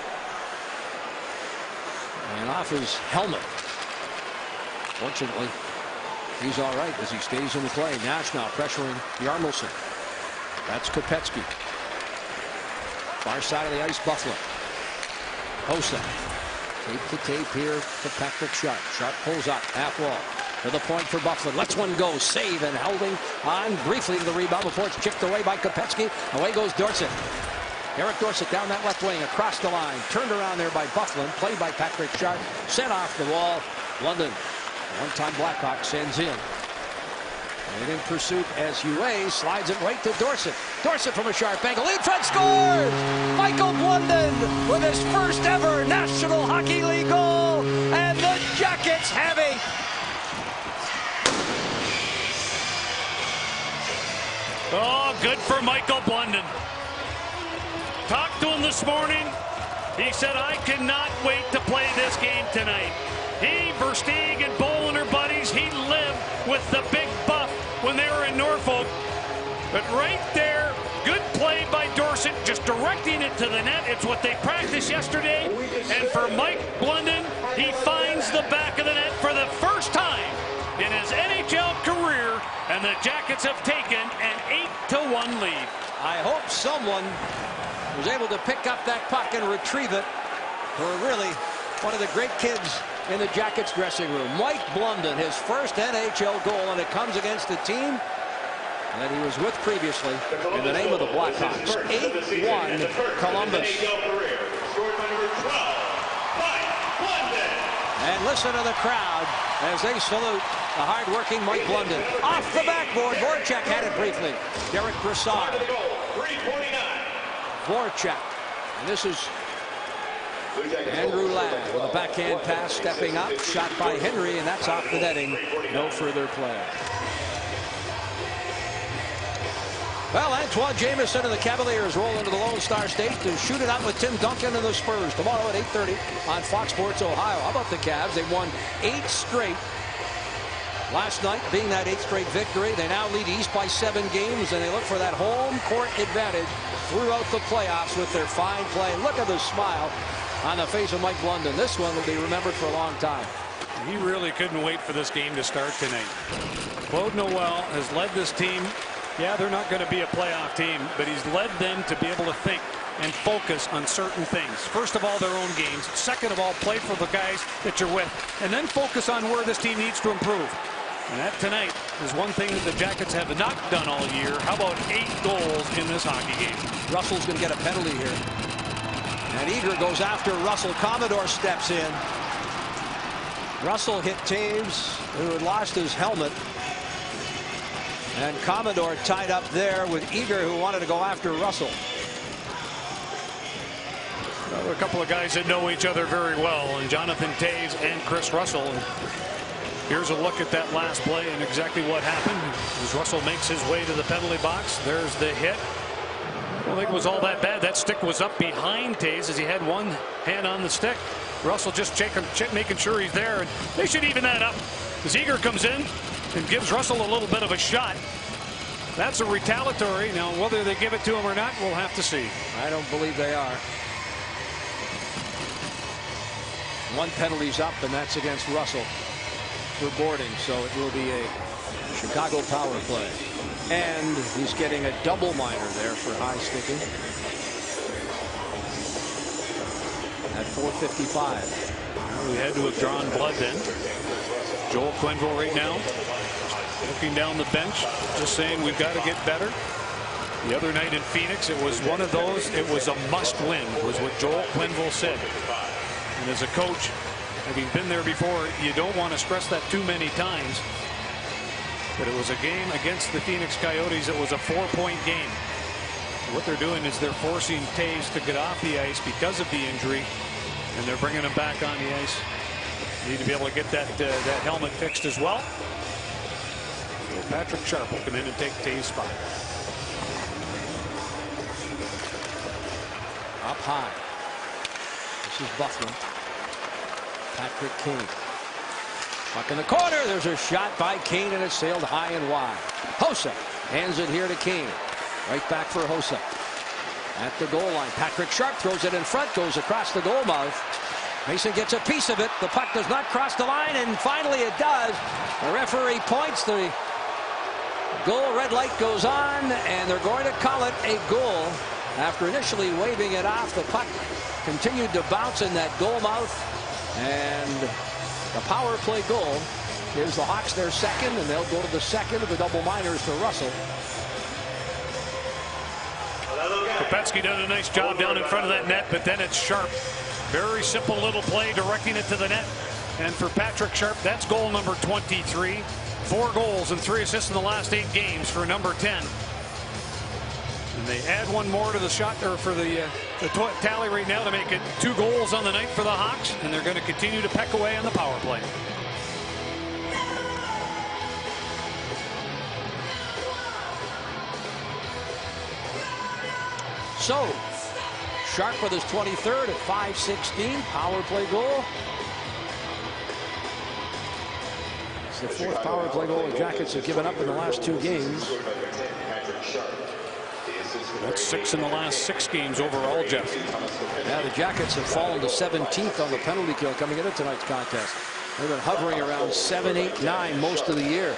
And off his helmet. Fortunately, he's all right as he stays in the play. Nash now pressuring Jarmelson. That's Kopetsky. Far side of the ice, Buffalo. Hossa. Tape to tape here to Patrick Sharp. Sharp pulls up. Half wall. To the point for Buffalo. Lets one go. Save and holding on briefly to the rebound before it's chipped away by Kopecky. Away goes Dorsett. Eric Dorsett down that left wing across the line. Turned around there by Buffalo. Played by Patrick Sharp. Sent off the wall. London. One-time Blackhawk sends in. And in pursuit as U A slides it right to Dorsett. Dorsett from a sharp angle. In front scores! Michael Blunden with his first ever National Hockey League goal. And the Jackets have a Oh, good for Michael Blunden. Talked to him this morning. He said, I cannot wait to play this game tonight. He, Versteeg, and Bolin are buddies. He lived with the Big Buff when they were in Norfolk. But right there, good play by Dorsett, just directing it to the net. It's what they practiced yesterday. And for Mike Blunden, he finds the back of the net for the first time in his N H L career, and the Jackets have taken an eight to one lead. I hope someone was able to pick up that puck and retrieve it for really one of the great kids in the Jackets dressing room. Mike Blunden, his first N H L goal, and it comes against the team that he was with previously in the name of the Blackhawks. eight one Columbus. And listen to the crowd as they salute the hard-working Mike Blunden. Off the backboard, Voracek had it briefly. Derek Brassard. Voracek. And this is Andrew Ladd with a backhand pass, stepping up. Shot by Henry, and that's off the netting. No further play. Well, Antoine Jameson and the Cavaliers roll into the Lone Star State to shoot it out with Tim Duncan and the Spurs tomorrow at eight thirty on Fox Sports Ohio. How about the Cavs? They've won eight straight. Last night being that eighth straight victory. They now lead East by seven games, and they look for that home court advantage throughout the playoffs with their fine play. Look at the smile on the face of Mike Blunden. This one will be remembered for a long time. He really couldn't wait for this game to start tonight. Claude Noel has led this team. Yeah, they're not going to be a playoff team, but he's led them to be able to think and focus on certain things. First of all, their own games. Second of all, play for the guys that you're with. And then focus on where this team needs to improve. And that tonight is one thing that the Jackets have not done all year. How about eight goals in this hockey game? Russell's going to get a penalty here. And Eager goes after Russell. Commodore steps in. Russell hit Taves, who had lost his helmet. And Commodore tied up there with Eager, who wanted to go after Russell. Well, there are a couple of guys that know each other very well, and Jonathan Taves and Chris Russell. And here's a look at that last play and exactly what happened as Russell makes his way to the penalty box. There's the hit. I don't think it was all that bad. That stick was up behind Taves as he had one hand on the stick. Russell just checking, check, making sure he's there, and they should even that up as Eager comes in and gives Russell a little bit of a shot. That's a retaliatory. Now, whether they give it to him or not, we'll have to see. I don't believe they are. One penalty's up, and that's against Russell for boarding, so it will be a Chicago power play. And he's getting a double minor there for high sticking. At four fifty-five. We had to have drawn blood then. Joel Quenneville right now looking down the bench, just saying we've got to get better. The other night in Phoenix, it was one of those. It was a must-win, was what Joel Quenneville said. And as a coach, having been there before, you don't want to stress that too many times. But it was a game against the Phoenix Coyotes. It was a four-point game. What they're doing is they're forcing Taves to get off the ice because of the injury, and they're bringing him back on the ice. Need to be able to get that uh, that helmet fixed as well. So Patrick Sharp will come in and take Taves' spot. Up high. This is Buffalo. Patrick Kane. Puck in the corner. There's a shot by Kane, and it's sailed high and wide. Hossa hands it here to Kane. Right back for Hossa. At the goal line. Patrick Sharp throws it in front. Goes across the goal mouth. Mason gets a piece of it. The puck does not cross the line, and finally it does. The referee points. The goal red light goes on, and they're going to call it a goal After initially waving it off, the puck continued to bounce in that goal mouth, and the power play goal gives the Hawks their second, and they'll go to the second of the double minors to Russell. Kopecky does a nice job down in front of that net, but then it's Sharp. Very simple little play directing it to the net. And for Patrick Sharp, that's goal number twenty-three. Four goals and three assists in the last eight games for number ten. And they add one more to the shot, or for the, uh, the tally right now to make it two goals on the night for the Hawks. And they're going to continue to peck away on the power play. So, Sharp with his twenty-third at five sixteen. Power play goal. It's the fourth power play goal the Jackets have given up in the last two games. That's six in the last six games overall, Jeff. Yeah, the Jackets have fallen to seventeenth on the penalty kill coming into tonight's contest. They've been hovering around seven, eight, nine most of the year.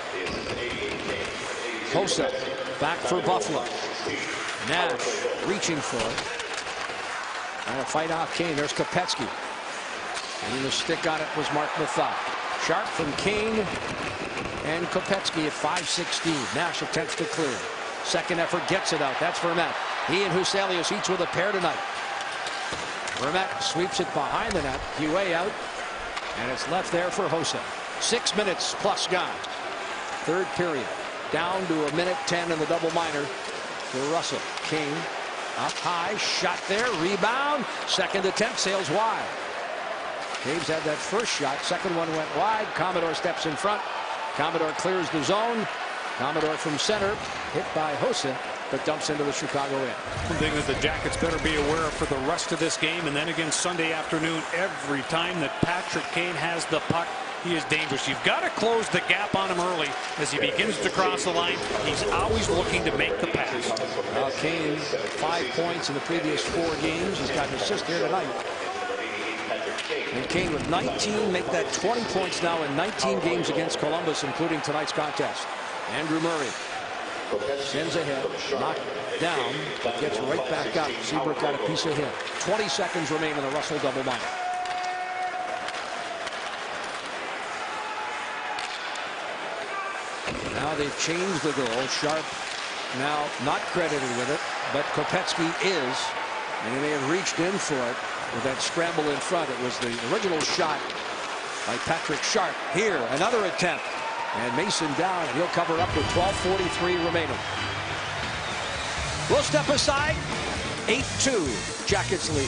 Hossa back for Buffalo. Nash reaching for it. And a fight off Kane. There's Kopecky. And the stick on it was Mark Mathot. Sharp from Kane and Kopecky at five sixteen. Nash attempts to clear. Second effort gets it out. That's Vermette. He and Huselius each with a pair tonight. Vermette sweeps it behind the net. Huet out. And it's left there for Hossa. Six minutes plus gone. Third period. Down to a minute ten in the double minor. To Russell. Kane up high, shot there, rebound, second attempt sails wide. Caves had that first shot, second one went wide. Commodore steps in front. Commodore clears the zone. Commodore from center, hit by Hossa, but dumps into the Chicago end. One thing that the Jackets better be aware of for the rest of this game, and then again Sunday afternoon, every time that Patrick Kane has the puck, he is dangerous. You've got to close the gap on him early as he begins to cross the line. He's always looking to make the pass. Uh, Kane, five points in the previous four games. He's got an assist here tonight. And Kane with nineteen, make that twenty points now in nineteen games against Columbus, including tonight's contest. Andrew Murray sends ahead, knocked down, but gets right back up. Seabrook got a piece of him. twenty seconds remain in the Russell double minor. Now they've changed the goal. Sharp now not credited with it, but Kopecky is, and he may have reached in for it with that scramble in front. It was the original shot by Patrick Sharp. Here, another attempt, and Mason down, and he'll cover up with twelve forty-three remaining. We'll step aside. eight two, Jackets lead.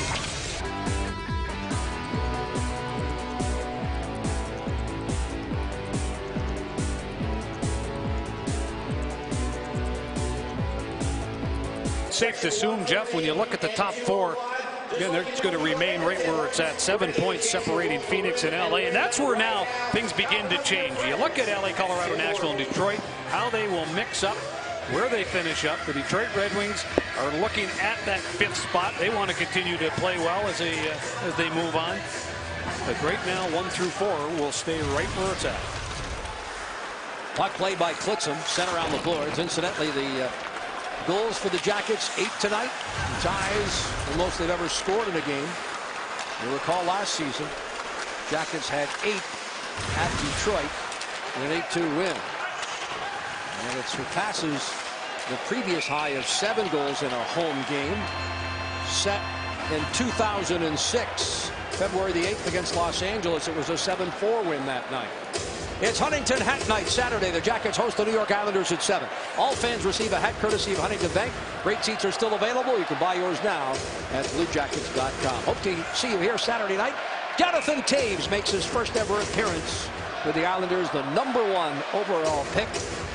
Safe to assume, Jeff, when you look at the top four, again, they're going to remain right where it's at. Seven points separating Phoenix and L A. And that's where now things begin to change. You look at L A, Colorado, Nashville, and Detroit, how they will mix up, where they finish up. The Detroit Red Wings are looking at that fifth spot. They want to continue to play well as they, uh, as they move on. But right now, one through four will stay right where it's at. Puck played by Klitzum, sent around the boards. Incidentally, the uh, goals for the Jackets, eight tonight. Ties the most they've ever scored in a game. You'll recall last season, Jackets had eight at Detroit in an eight two win. And it surpasses the previous high of seven goals in a home game set in two thousand six. February the eighth against Los Angeles. It was a seven four win that night. It's Huntington Hat Night Saturday. The Jackets host the New York Islanders at seven. All fans receive a hat courtesy of Huntington Bank. Great seats are still available. You can buy yours now at blue jackets dot com. Hope to see you here Saturday night. Jonathan Toews makes his first ever appearance with the Islanders, the number one overall pick.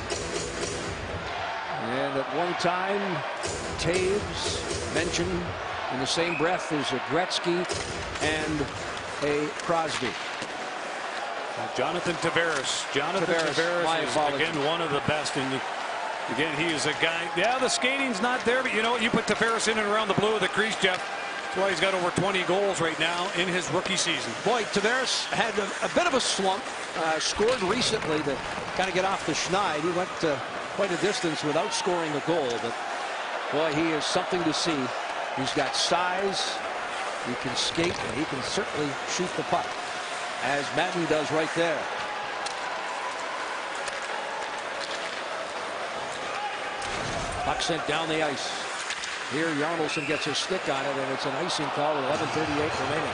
And at one time, Toews mentioned in the same breath as a Gretzky and a Crosby. Jonathan Tavares. Jonathan Tavares, Tavares is, again, one of the best. And again, he is a guy. Yeah, the skating's not there, but you know what? You put Tavares in and around the blue of the crease, Jeff. That's why he's got over twenty goals right now in his rookie season. Boy, Tavares had a, a bit of a slump. Uh, scored recently to kind of get off the schneid. He went uh, quite a distance without scoring a goal. But boy, he is something to see. He's got size, he can skate, and he can certainly shoot the puck, as Madden does right there. Puck sent down the ice. Here Jarmelson gets a stick on it, and it's an icing call with eleven thirty-eight remaining.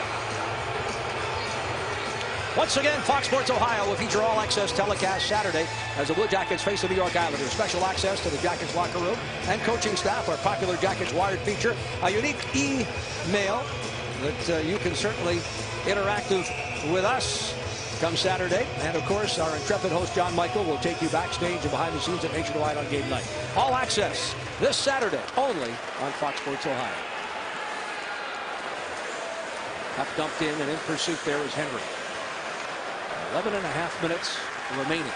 Once again, Fox Sports Ohio will feature all access telecast Saturday as the Blue Jackets face the New York Islanders. Special access to the Jackets locker room and coaching staff. Our popular Jackets Wired feature, a unique email that uh, you can certainly interactive with us come Saturday. And of course, our intrepid host John Michael will take you backstage and behind the scenes at Nationwide on game night. All access this Saturday only on Fox Sports Ohio. Puck dumped in, and in pursuit there is Henry. eleven and a half minutes remaining.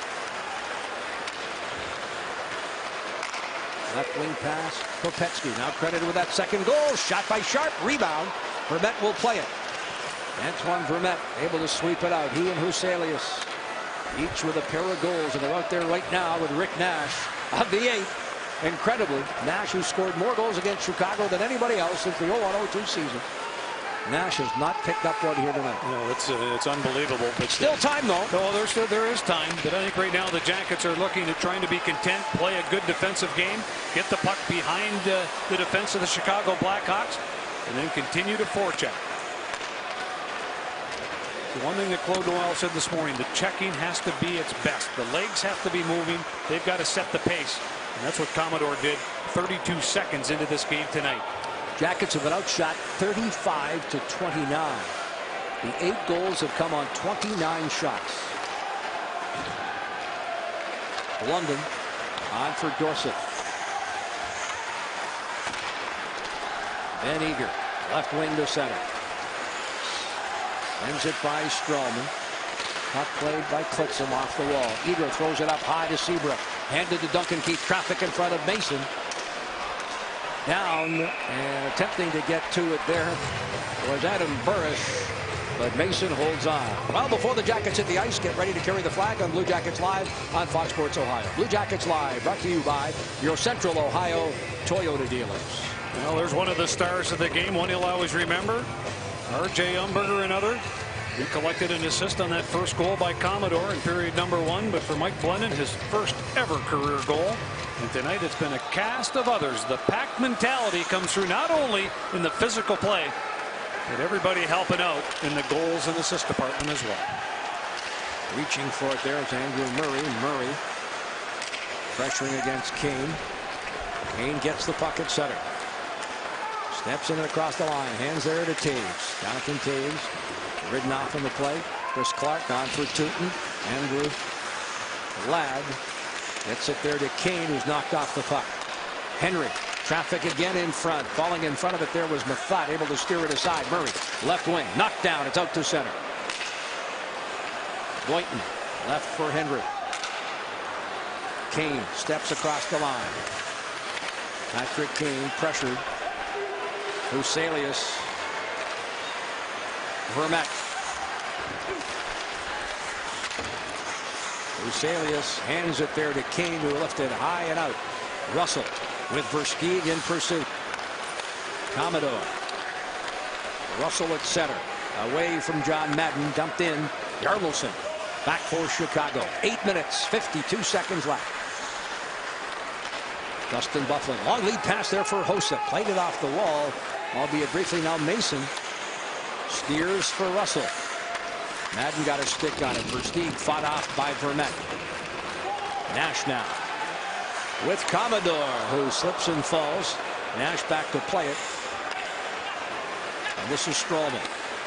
Left wing pass. Kopetsky now credited with that second goal. Shot by Sharp. Rebound. Vermette will play it. Antoine Vermette able to sweep it out. He and Huselius each with a pair of goals, and they're out there right now with Rick Nash of the eight. Incredibly, Nash, who scored more goals against Chicago than anybody else since the oh one oh two season. Nash has not picked up one here tonight. No, it's uh, it's unbelievable. But still time though. No, there's still there is time. But I think right now the Jackets are looking at trying to be content, play a good defensive game, get the puck behind uh, the defense of the Chicago Blackhawks, and then continue to forecheck. The one thing that Claude Noel said this morning: the checking has to be its best. The legs have to be moving. They've got to set the pace, and that's what Commodore did. thirty-two seconds into this game tonight. Jackets have been outshot thirty-five to twenty-nine. The eight goals have come on twenty-nine shots. London on for Dorsett. Van Eager, left wing to center. Sends it by Strawman. Puck played by Klitzum off the wall. Eager throws it up high to Seabrook. Handed to Duncan Keith. Traffic in front of Mason. Down and attempting to get to it there was Adam Burish, but Mason holds on. Well, before the Jackets hit the ice, get ready to carry the flag on Blue Jackets Live on Fox Sports Ohio. Blue Jackets Live brought to you by your Central Ohio Toyota dealers. Well, there's one of the stars of the game, one he'll always remember, R J Umberger, another. He collected an assist on that first goal by Commodore in period number one, but for Mike Glennon, his first ever career goal. And tonight it's been a cast of others. The pack mentality comes through not only in the physical play, but everybody helping out in the goals and assist department as well. Reaching for it there is Andrew Murray. Murray pressuring against Kane. Kane gets the puck at center. Steps in and across the line. Hands there to Taves. Jonathan Taves ridden off on the play. Chris Clark on for Tooten. Andrew Ladd gets it there to Kane, who's knocked off the puck. Henry, traffic again in front. Falling in front of it there was Mathot, able to steer it aside. Murray, left wing, knocked down. It's out to center. Boynton, left for Henry. Kane steps across the line. Patrick Kane pressured. Huselius. Vermette. Huselius hands it there to Kane, who lifted high and out. Russell with Versteeg in pursuit. Commodore. Russell at center. Away from John Madden. Dumped in. Jarmelson back for Chicago. Eight minutes, fifty-two seconds left. Dustin Byfuglien. Long lead pass there for Hossa. Played it off the wall, albeit briefly. Now Mason steers for Russell. Madden got a stick on it. Versteeg fought off by Vermette. Nash now with Commodore, who slips and falls. Nash back to play it. And this is Strawman.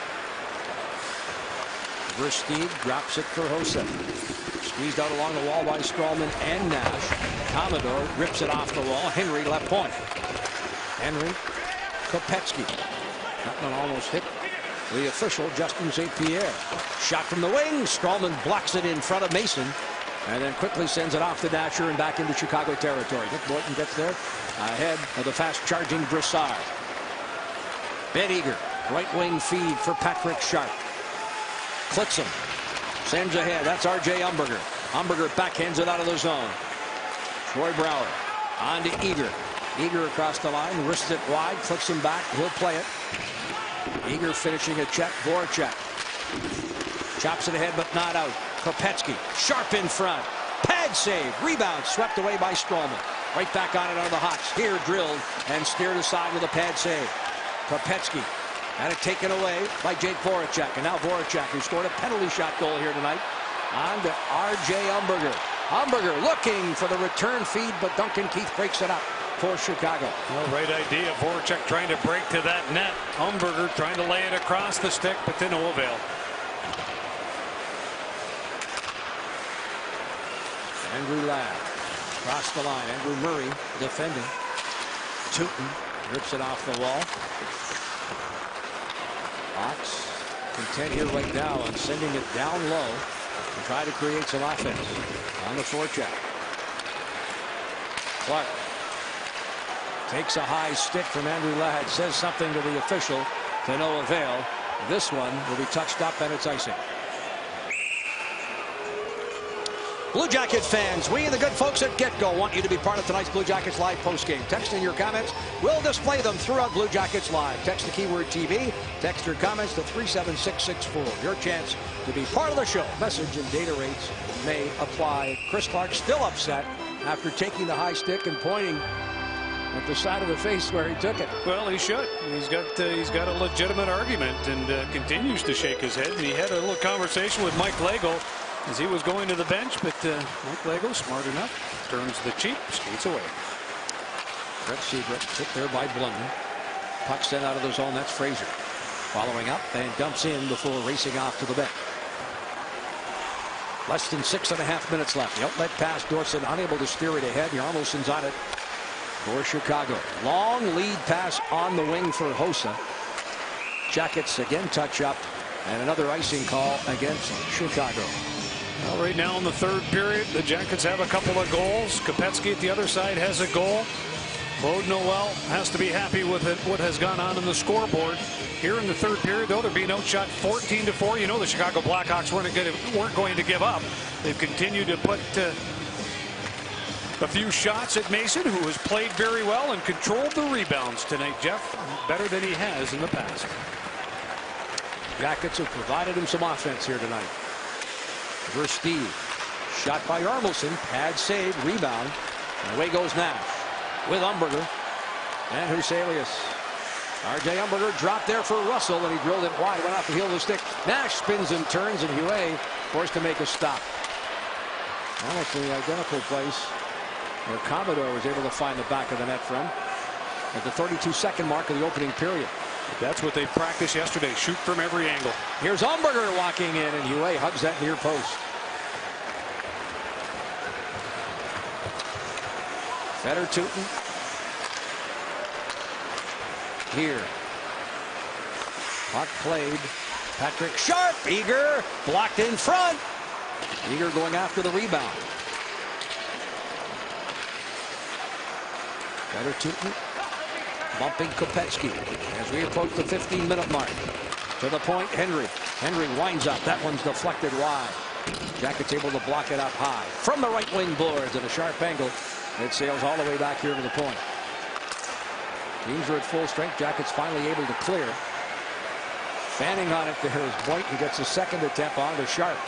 Versteeg drops it for Hossa. Squeezed out along the wall by Strawman and Nash. Commodore rips it off the wall. Henry left point. Henry. Kopetsky. That one almost hit the official, Justin Saint Pierre. Shot from the wing. Strawman blocks it in front of Mason, and then quickly sends it off the Dasher and back into Chicago territory. Nick Boynton gets there ahead of the fast-charging Brassard. Ben Eager, right wing feed for Patrick Sharp. Klitzum sends ahead. That's R J Umberger. Umberger backhands it out of the zone. Troy Brouwer on to Eager. Eager across the line, wrists it wide, flicks him back. He'll play it. Eager finishing a check. Voracek chops it ahead, but not out. Kopecky, sharp in front. Pad save. Rebound swept away by Strowman. Right back on it on the Hawks. Here drilled and steered aside with a pad save. Kopecky had it taken away by Jake Voracek. And now Voracek, who scored a penalty shot goal here tonight, on to R J Umberger. Umberger looking for the return feed, but Duncan Keith breaks it up for Chicago. Well, right idea. Voracek trying to break to that net. Umberger trying to lay it across the stick, but to no avail. Andrew Ladd across the line. Andrew Murray defending. Tootin rips it off the wall. Hawks content here right now on sending it down low to try to create some offense on the forecheck. Clark takes a high stick from Andrew Ladd, says something to the official, to no avail. This one will be touched up, and it's icing. Blue Jacket fans, we and the good folks at GetGo want you to be part of tonight's Blue Jackets Live postgame. Text in your comments. We'll display them throughout Blue Jackets Live. Text the keyword T V. Text your comments to three seven six six four. Your chance to be part of the show. Message and data rates may apply. Chris Clark still upset after taking the high stick and pointing at the side of the face where he took it. Well, he should. He's got uh, he's got a legitimate argument and uh, continues to shake his head. And he had a little conversation with Mike Lego as he was going to the bench, but uh, Mike Lego, smart enough, turns the cheek, skates away. Brett Seabrook hit there by Blunden. Puck sent out of the zone. That's Fraser. Following up and dumps in before racing off to the bench. Less than six and a half minutes left. The outlet pass, Dorsett unable to steer it ahead. Yarmoson's on it for Chicago. Long lead pass on the wing for Hossa. Jackets again touch up, and another icing call against Chicago. Well, right now in the third period, the Jackets have a couple of goals. Kopecky at the other side has a goal. Claude Noel has to be happy with it, what has gone on in the scoreboard. Here in the third period, though, they're being outshot fourteen to four. You know the Chicago Blackhawks weren't, gonna, weren't going to give up. They've continued to put uh, a few shots at Mason, who has played very well and controlled the rebounds tonight, Jeff. Better than he has in the past. Jackets have provided him some offense here tonight. Versteeg, shot by Armelson, pad save, rebound, and away goes Nash with Umberger and Huselius. R J Umberger dropped there for Russell, and he drilled it wide, went off the heel of the stick. Nash spins and turns, and Huet forced to make a stop. Almost the identical place where Commodore was able to find the back of the net from at the thirty-two second mark of the opening period. That's what they practiced yesterday. Shoot from every angle. Here's Umberger walking in, and Huet hugs that near post. Better Tootin. Here. Puck played. Patrick Sharp. Eager. Blocked in front. Eager going after the rebound. Better Tootin. Bumping Kopecky as we approach the fifteen minute mark. To the point, Henry. Henry winds up. That one's deflected wide. Jackets able to block it up high. From the right wing boards at a sharp angle. It sails all the way back here to the point. Teams are at full strength. Jackets finally able to clear. Fanning on it there is Boyd, who gets a second attempt on to Sharp.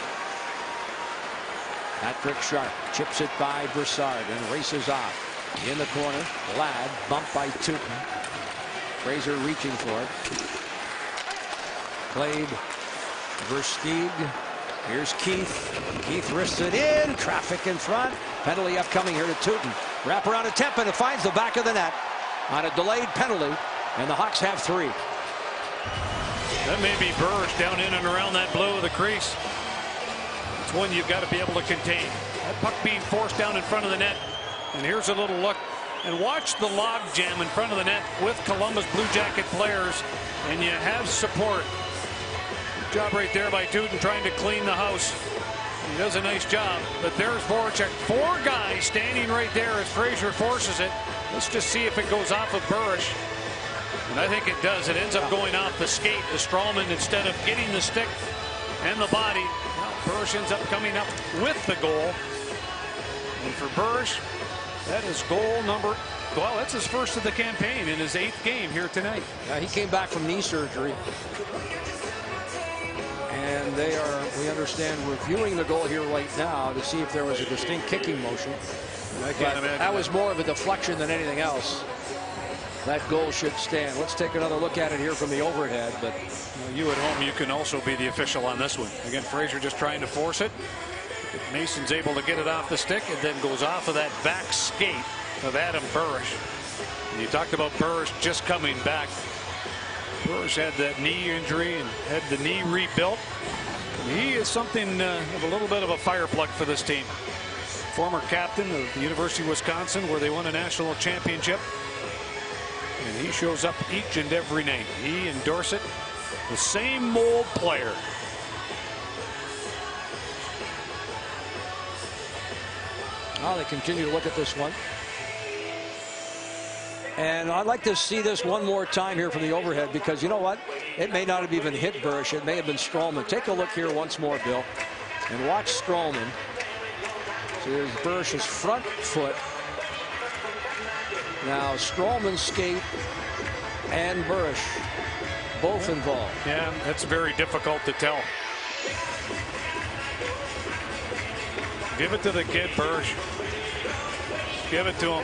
Patrick Sharp chips it by Broussard and races off. In the corner, Ladd bumped by Tootin. Fraser reaching for it. Played Versteeg. Here's Keith. Keith wrists it in. Traffic in front. Penalty upcoming here to Tootin. Wrap around attempt, and it finds the back of the net on a delayed penalty, and the Hawks have three. That may be Burge down in and around that blue of the crease. It's one you've got to be able to contain. That puck being forced down in front of the net. And here's a little look. And watch the log jam in front of the net with Columbus Blue Jacket players. And you have support. Good job right there by Tootin trying to clean the house. He does a nice job. But there's Voracek. Four guys standing right there as Fraser forces it. Let's just see if it goes off of Burge. And I think it does. It ends up going off the skate. The Strawman, instead of getting the stick and the body, well, Burge ends up coming up with the goal. And for Burge, that is goal number, Well, that's his first of the campaign in his eighth game here tonight. Yeah, he came back from knee surgery. And they are, we understand, reviewing the goal here right now to see if there was a distinct kicking motion. I can't But imagine that was more of a deflection than anything else. That goal should stand. Let's take another look at it here from the overhead. But well, you at home, you can also be the official on this one. Again, Fraser just trying to force it. Mason's able to get it off the stick. It then goes off of that back skate of Adam Burish. And you talked about Burish just coming back. Burish had that knee injury and had the knee rebuilt. He is something uh, of a little bit of a fire plug for this team. Former captain of the University of Wisconsin, where they won a national championship. And he shows up each and every night. He and Dorsett, the same old player. now they continue to look at this one. And I'd like to see this one more time here from the overhead, because you know what? It may not have even hit Burish. It may have been Strowman. Take a look here once more, Bill, and watch Strowman. So there's Burish's front foot. Now Strowman's skate and Burish both involved. Yeah, that's very difficult to tell. Give it to the kid, Burish. Give it to him.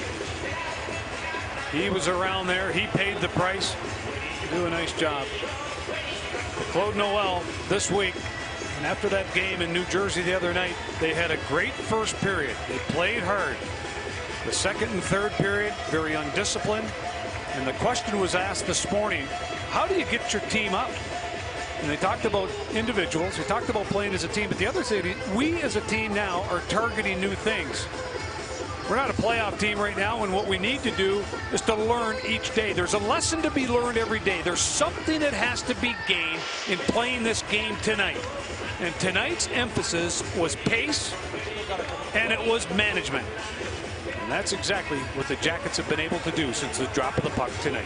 He was around there. He paid the price. Do a nice job. But Claude Noel this week, and after that game in New Jersey the other night, they had a great first period. They played hard. The second and third period, very undisciplined. And the question was asked this morning, how do you get your team up? And they talked about individuals. They talked about playing as a team. But the other thing, we as a team now are targeting new things. We're not a playoff team right now, and what we need to do is to learn each day. There's a lesson to be learned every day. There's something that has to be gained in playing this game tonight. And tonight's emphasis was pace, and it was management. And that's exactly what the Jackets have been able to do since the drop of the puck tonight.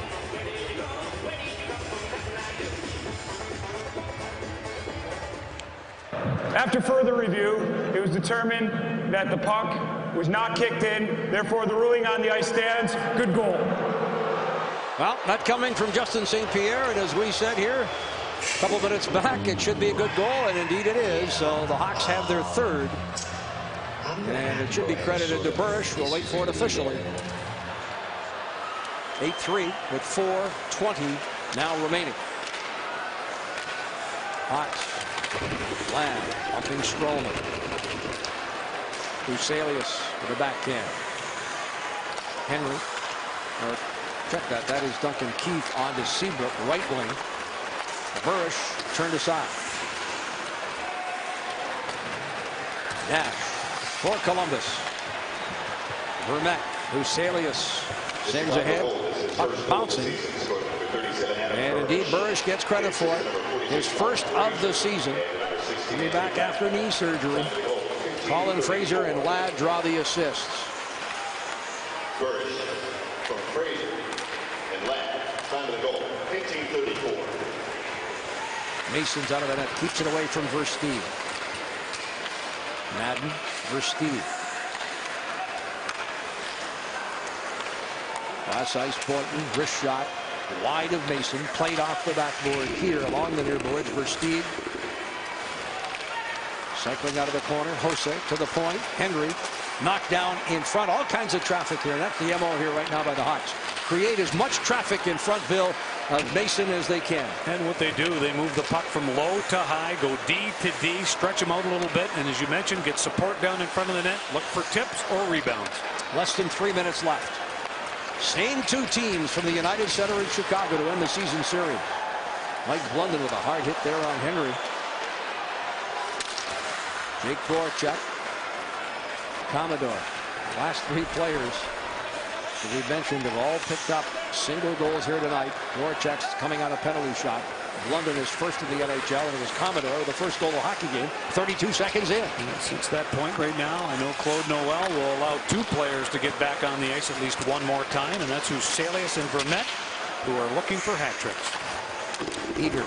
After further review, it was determined that the puck was not kicked in. Therefore, the ruling on the ice stands. Good goal. Well, that coming from Justin Saint Pierre, and as we said here a couple minutes back, it should be a good goal, and indeed it is. So the Hawks have their third, and it should be credited to Burish. We'll wait for it officially. eight three with four twenty now remaining. Hawks. Ladd upping Strowman. Huselius with the backhand. Henry. Or check that. That is Duncan Keith on to Seabrook, right wing. Burish turned aside. Nash for Columbus. Vermette. Huselius sends ahead. Up bouncing. And indeed, Burish gets credit for it. His first of the season. He'll be back after knee surgery. Colin Fraser and Ladd draw the assists. Burish from Fraser and Ladd. Time of the goal, fifteen thirty-four. Mason's out of the net. Keeps it away from Versteeg. Madden, Versteeg. Last ice Boynton. Wrist shot. Wide of Mason. Played off the backboard here along the near boards. Versteeg. Cycling out of the corner. Jose to the point. Henry knocked down in front. All kinds of traffic here. That's the M O here right now by the Hawks. Create as much traffic in front, Bill, of Mason as they can. And what they do, they move the puck from low to high, go D to D, stretch them out a little bit, and as you mentioned, get support down in front of the net, look for tips or rebounds. Less than three minutes left. Same two teams from the United Center in Chicago to end the season series. Mike Blunden with a hard hit there on Henry. Jake Voracek. Commodore. Last three players that we mentioned have all picked up single goals here tonight. Voracek's coming on a penalty shot. Blunden is first in the N H L, and it was Commodore with the first goal of the hockey game, thirty-two seconds in. And since that point right now, I know Claude Noel will allow two players to get back on the ice at least one more time, and that's Huselius and Vermette, who are looking for hat tricks. Eager.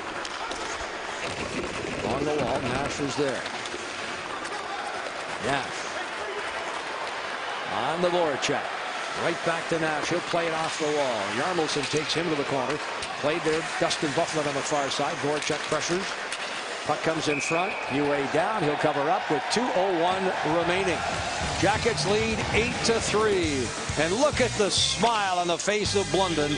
On the wall, Nash is there. Nash. On the Voracek. Right back to Nash. He'll play it off the wall. Yarmulson takes him to the corner. Played there. Dustin Byfuglien on the far side. Voracek pressures. Puck comes in front. U A down. He'll cover up with two oh one remaining. Jackets lead eight to three. And look at the smile on the face of Blunden.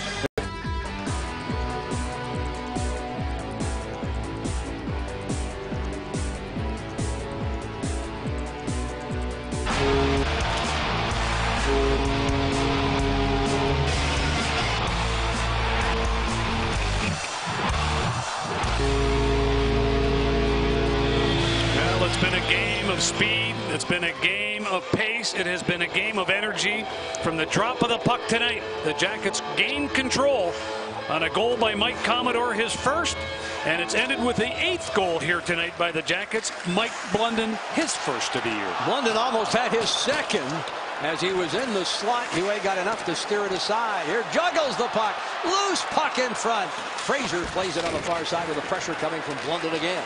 It's been a game of speed. It's been a game of pace. It has been a game of energy. From the drop of the puck tonight, the Jackets gained control on a goal by Mike Commodore, his first, and it's ended with the eighth goal here tonight by the Jackets. Mike Blunden, his first of the year. Blunden almost had his second as he was in the slot. Hue got enough to steer it aside. Here juggles the puck. Loose puck in front. Fraser plays it on the far side with the pressure coming from Blunden again.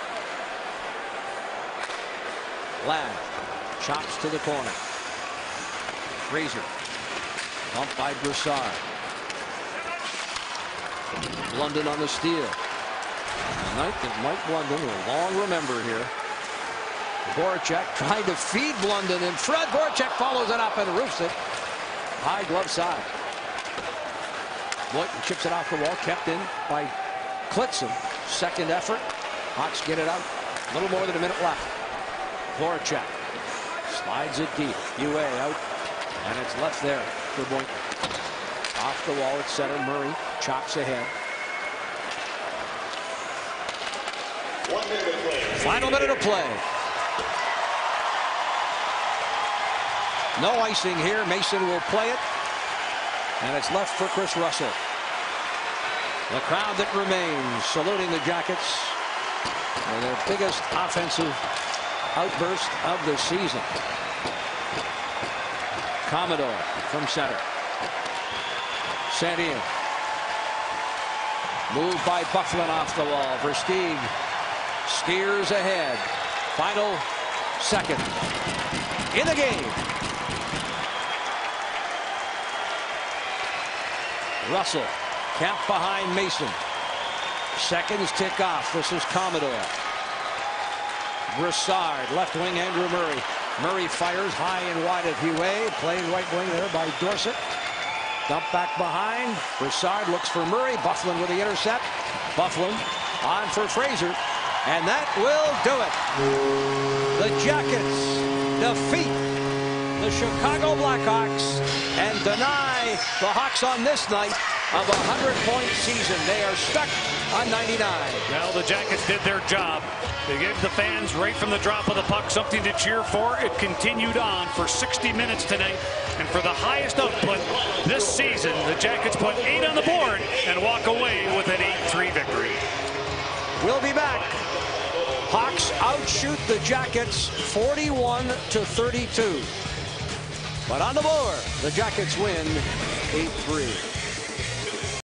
Ladd chops to the corner. Fraser bumped by Broussard. Blunden on the steal. A night that Mike Blunden will long remember here. Voracek trying to feed Blunden in front. Voracek follows it up and roofs it. High glove side. Boynton chips it off the wall. Kept in by Klitzen. Second effort. Hawks get it out. A little more than a minute left. Voracek slides it deep. U A out. And it's left there for Boynton. Off the wall at center. Murray chops ahead. One minute of play. Final minute of play. No icing here. Mason will play it. And it's left for Chris Russell. The crowd that remains saluting the Jackets for their biggest offensive outburst of the season. Commodore from center. Sent in. Moved by Byfuglien off the wall. Versteeg steers ahead. Final second in the game. Russell camped behind Mason. Seconds tick off. This is Commodore. Broussard, left wing, Andrew Murray. Murray fires high and wide at Hue. Playing right wing there by Dorsett. Dump back behind. Broussard looks for Murray. Byfuglien with the intercept. Byfuglien on for Fraser. And that will do it. The Jackets defeat the Chicago Blackhawks and deny the Hawks on this night of a hundred point season. They are stuck on ninety-nine. Well, the Jackets did their job. They gave the fans right from the drop of the puck something to cheer for. It continued on for sixty minutes tonight. And for the highest output this season, the Jackets put eight on the board and walk away with an eight three victory. We'll be back. Hawks outshoot the Jackets forty-one to thirty-two. But on the board, the Jackets win eight three.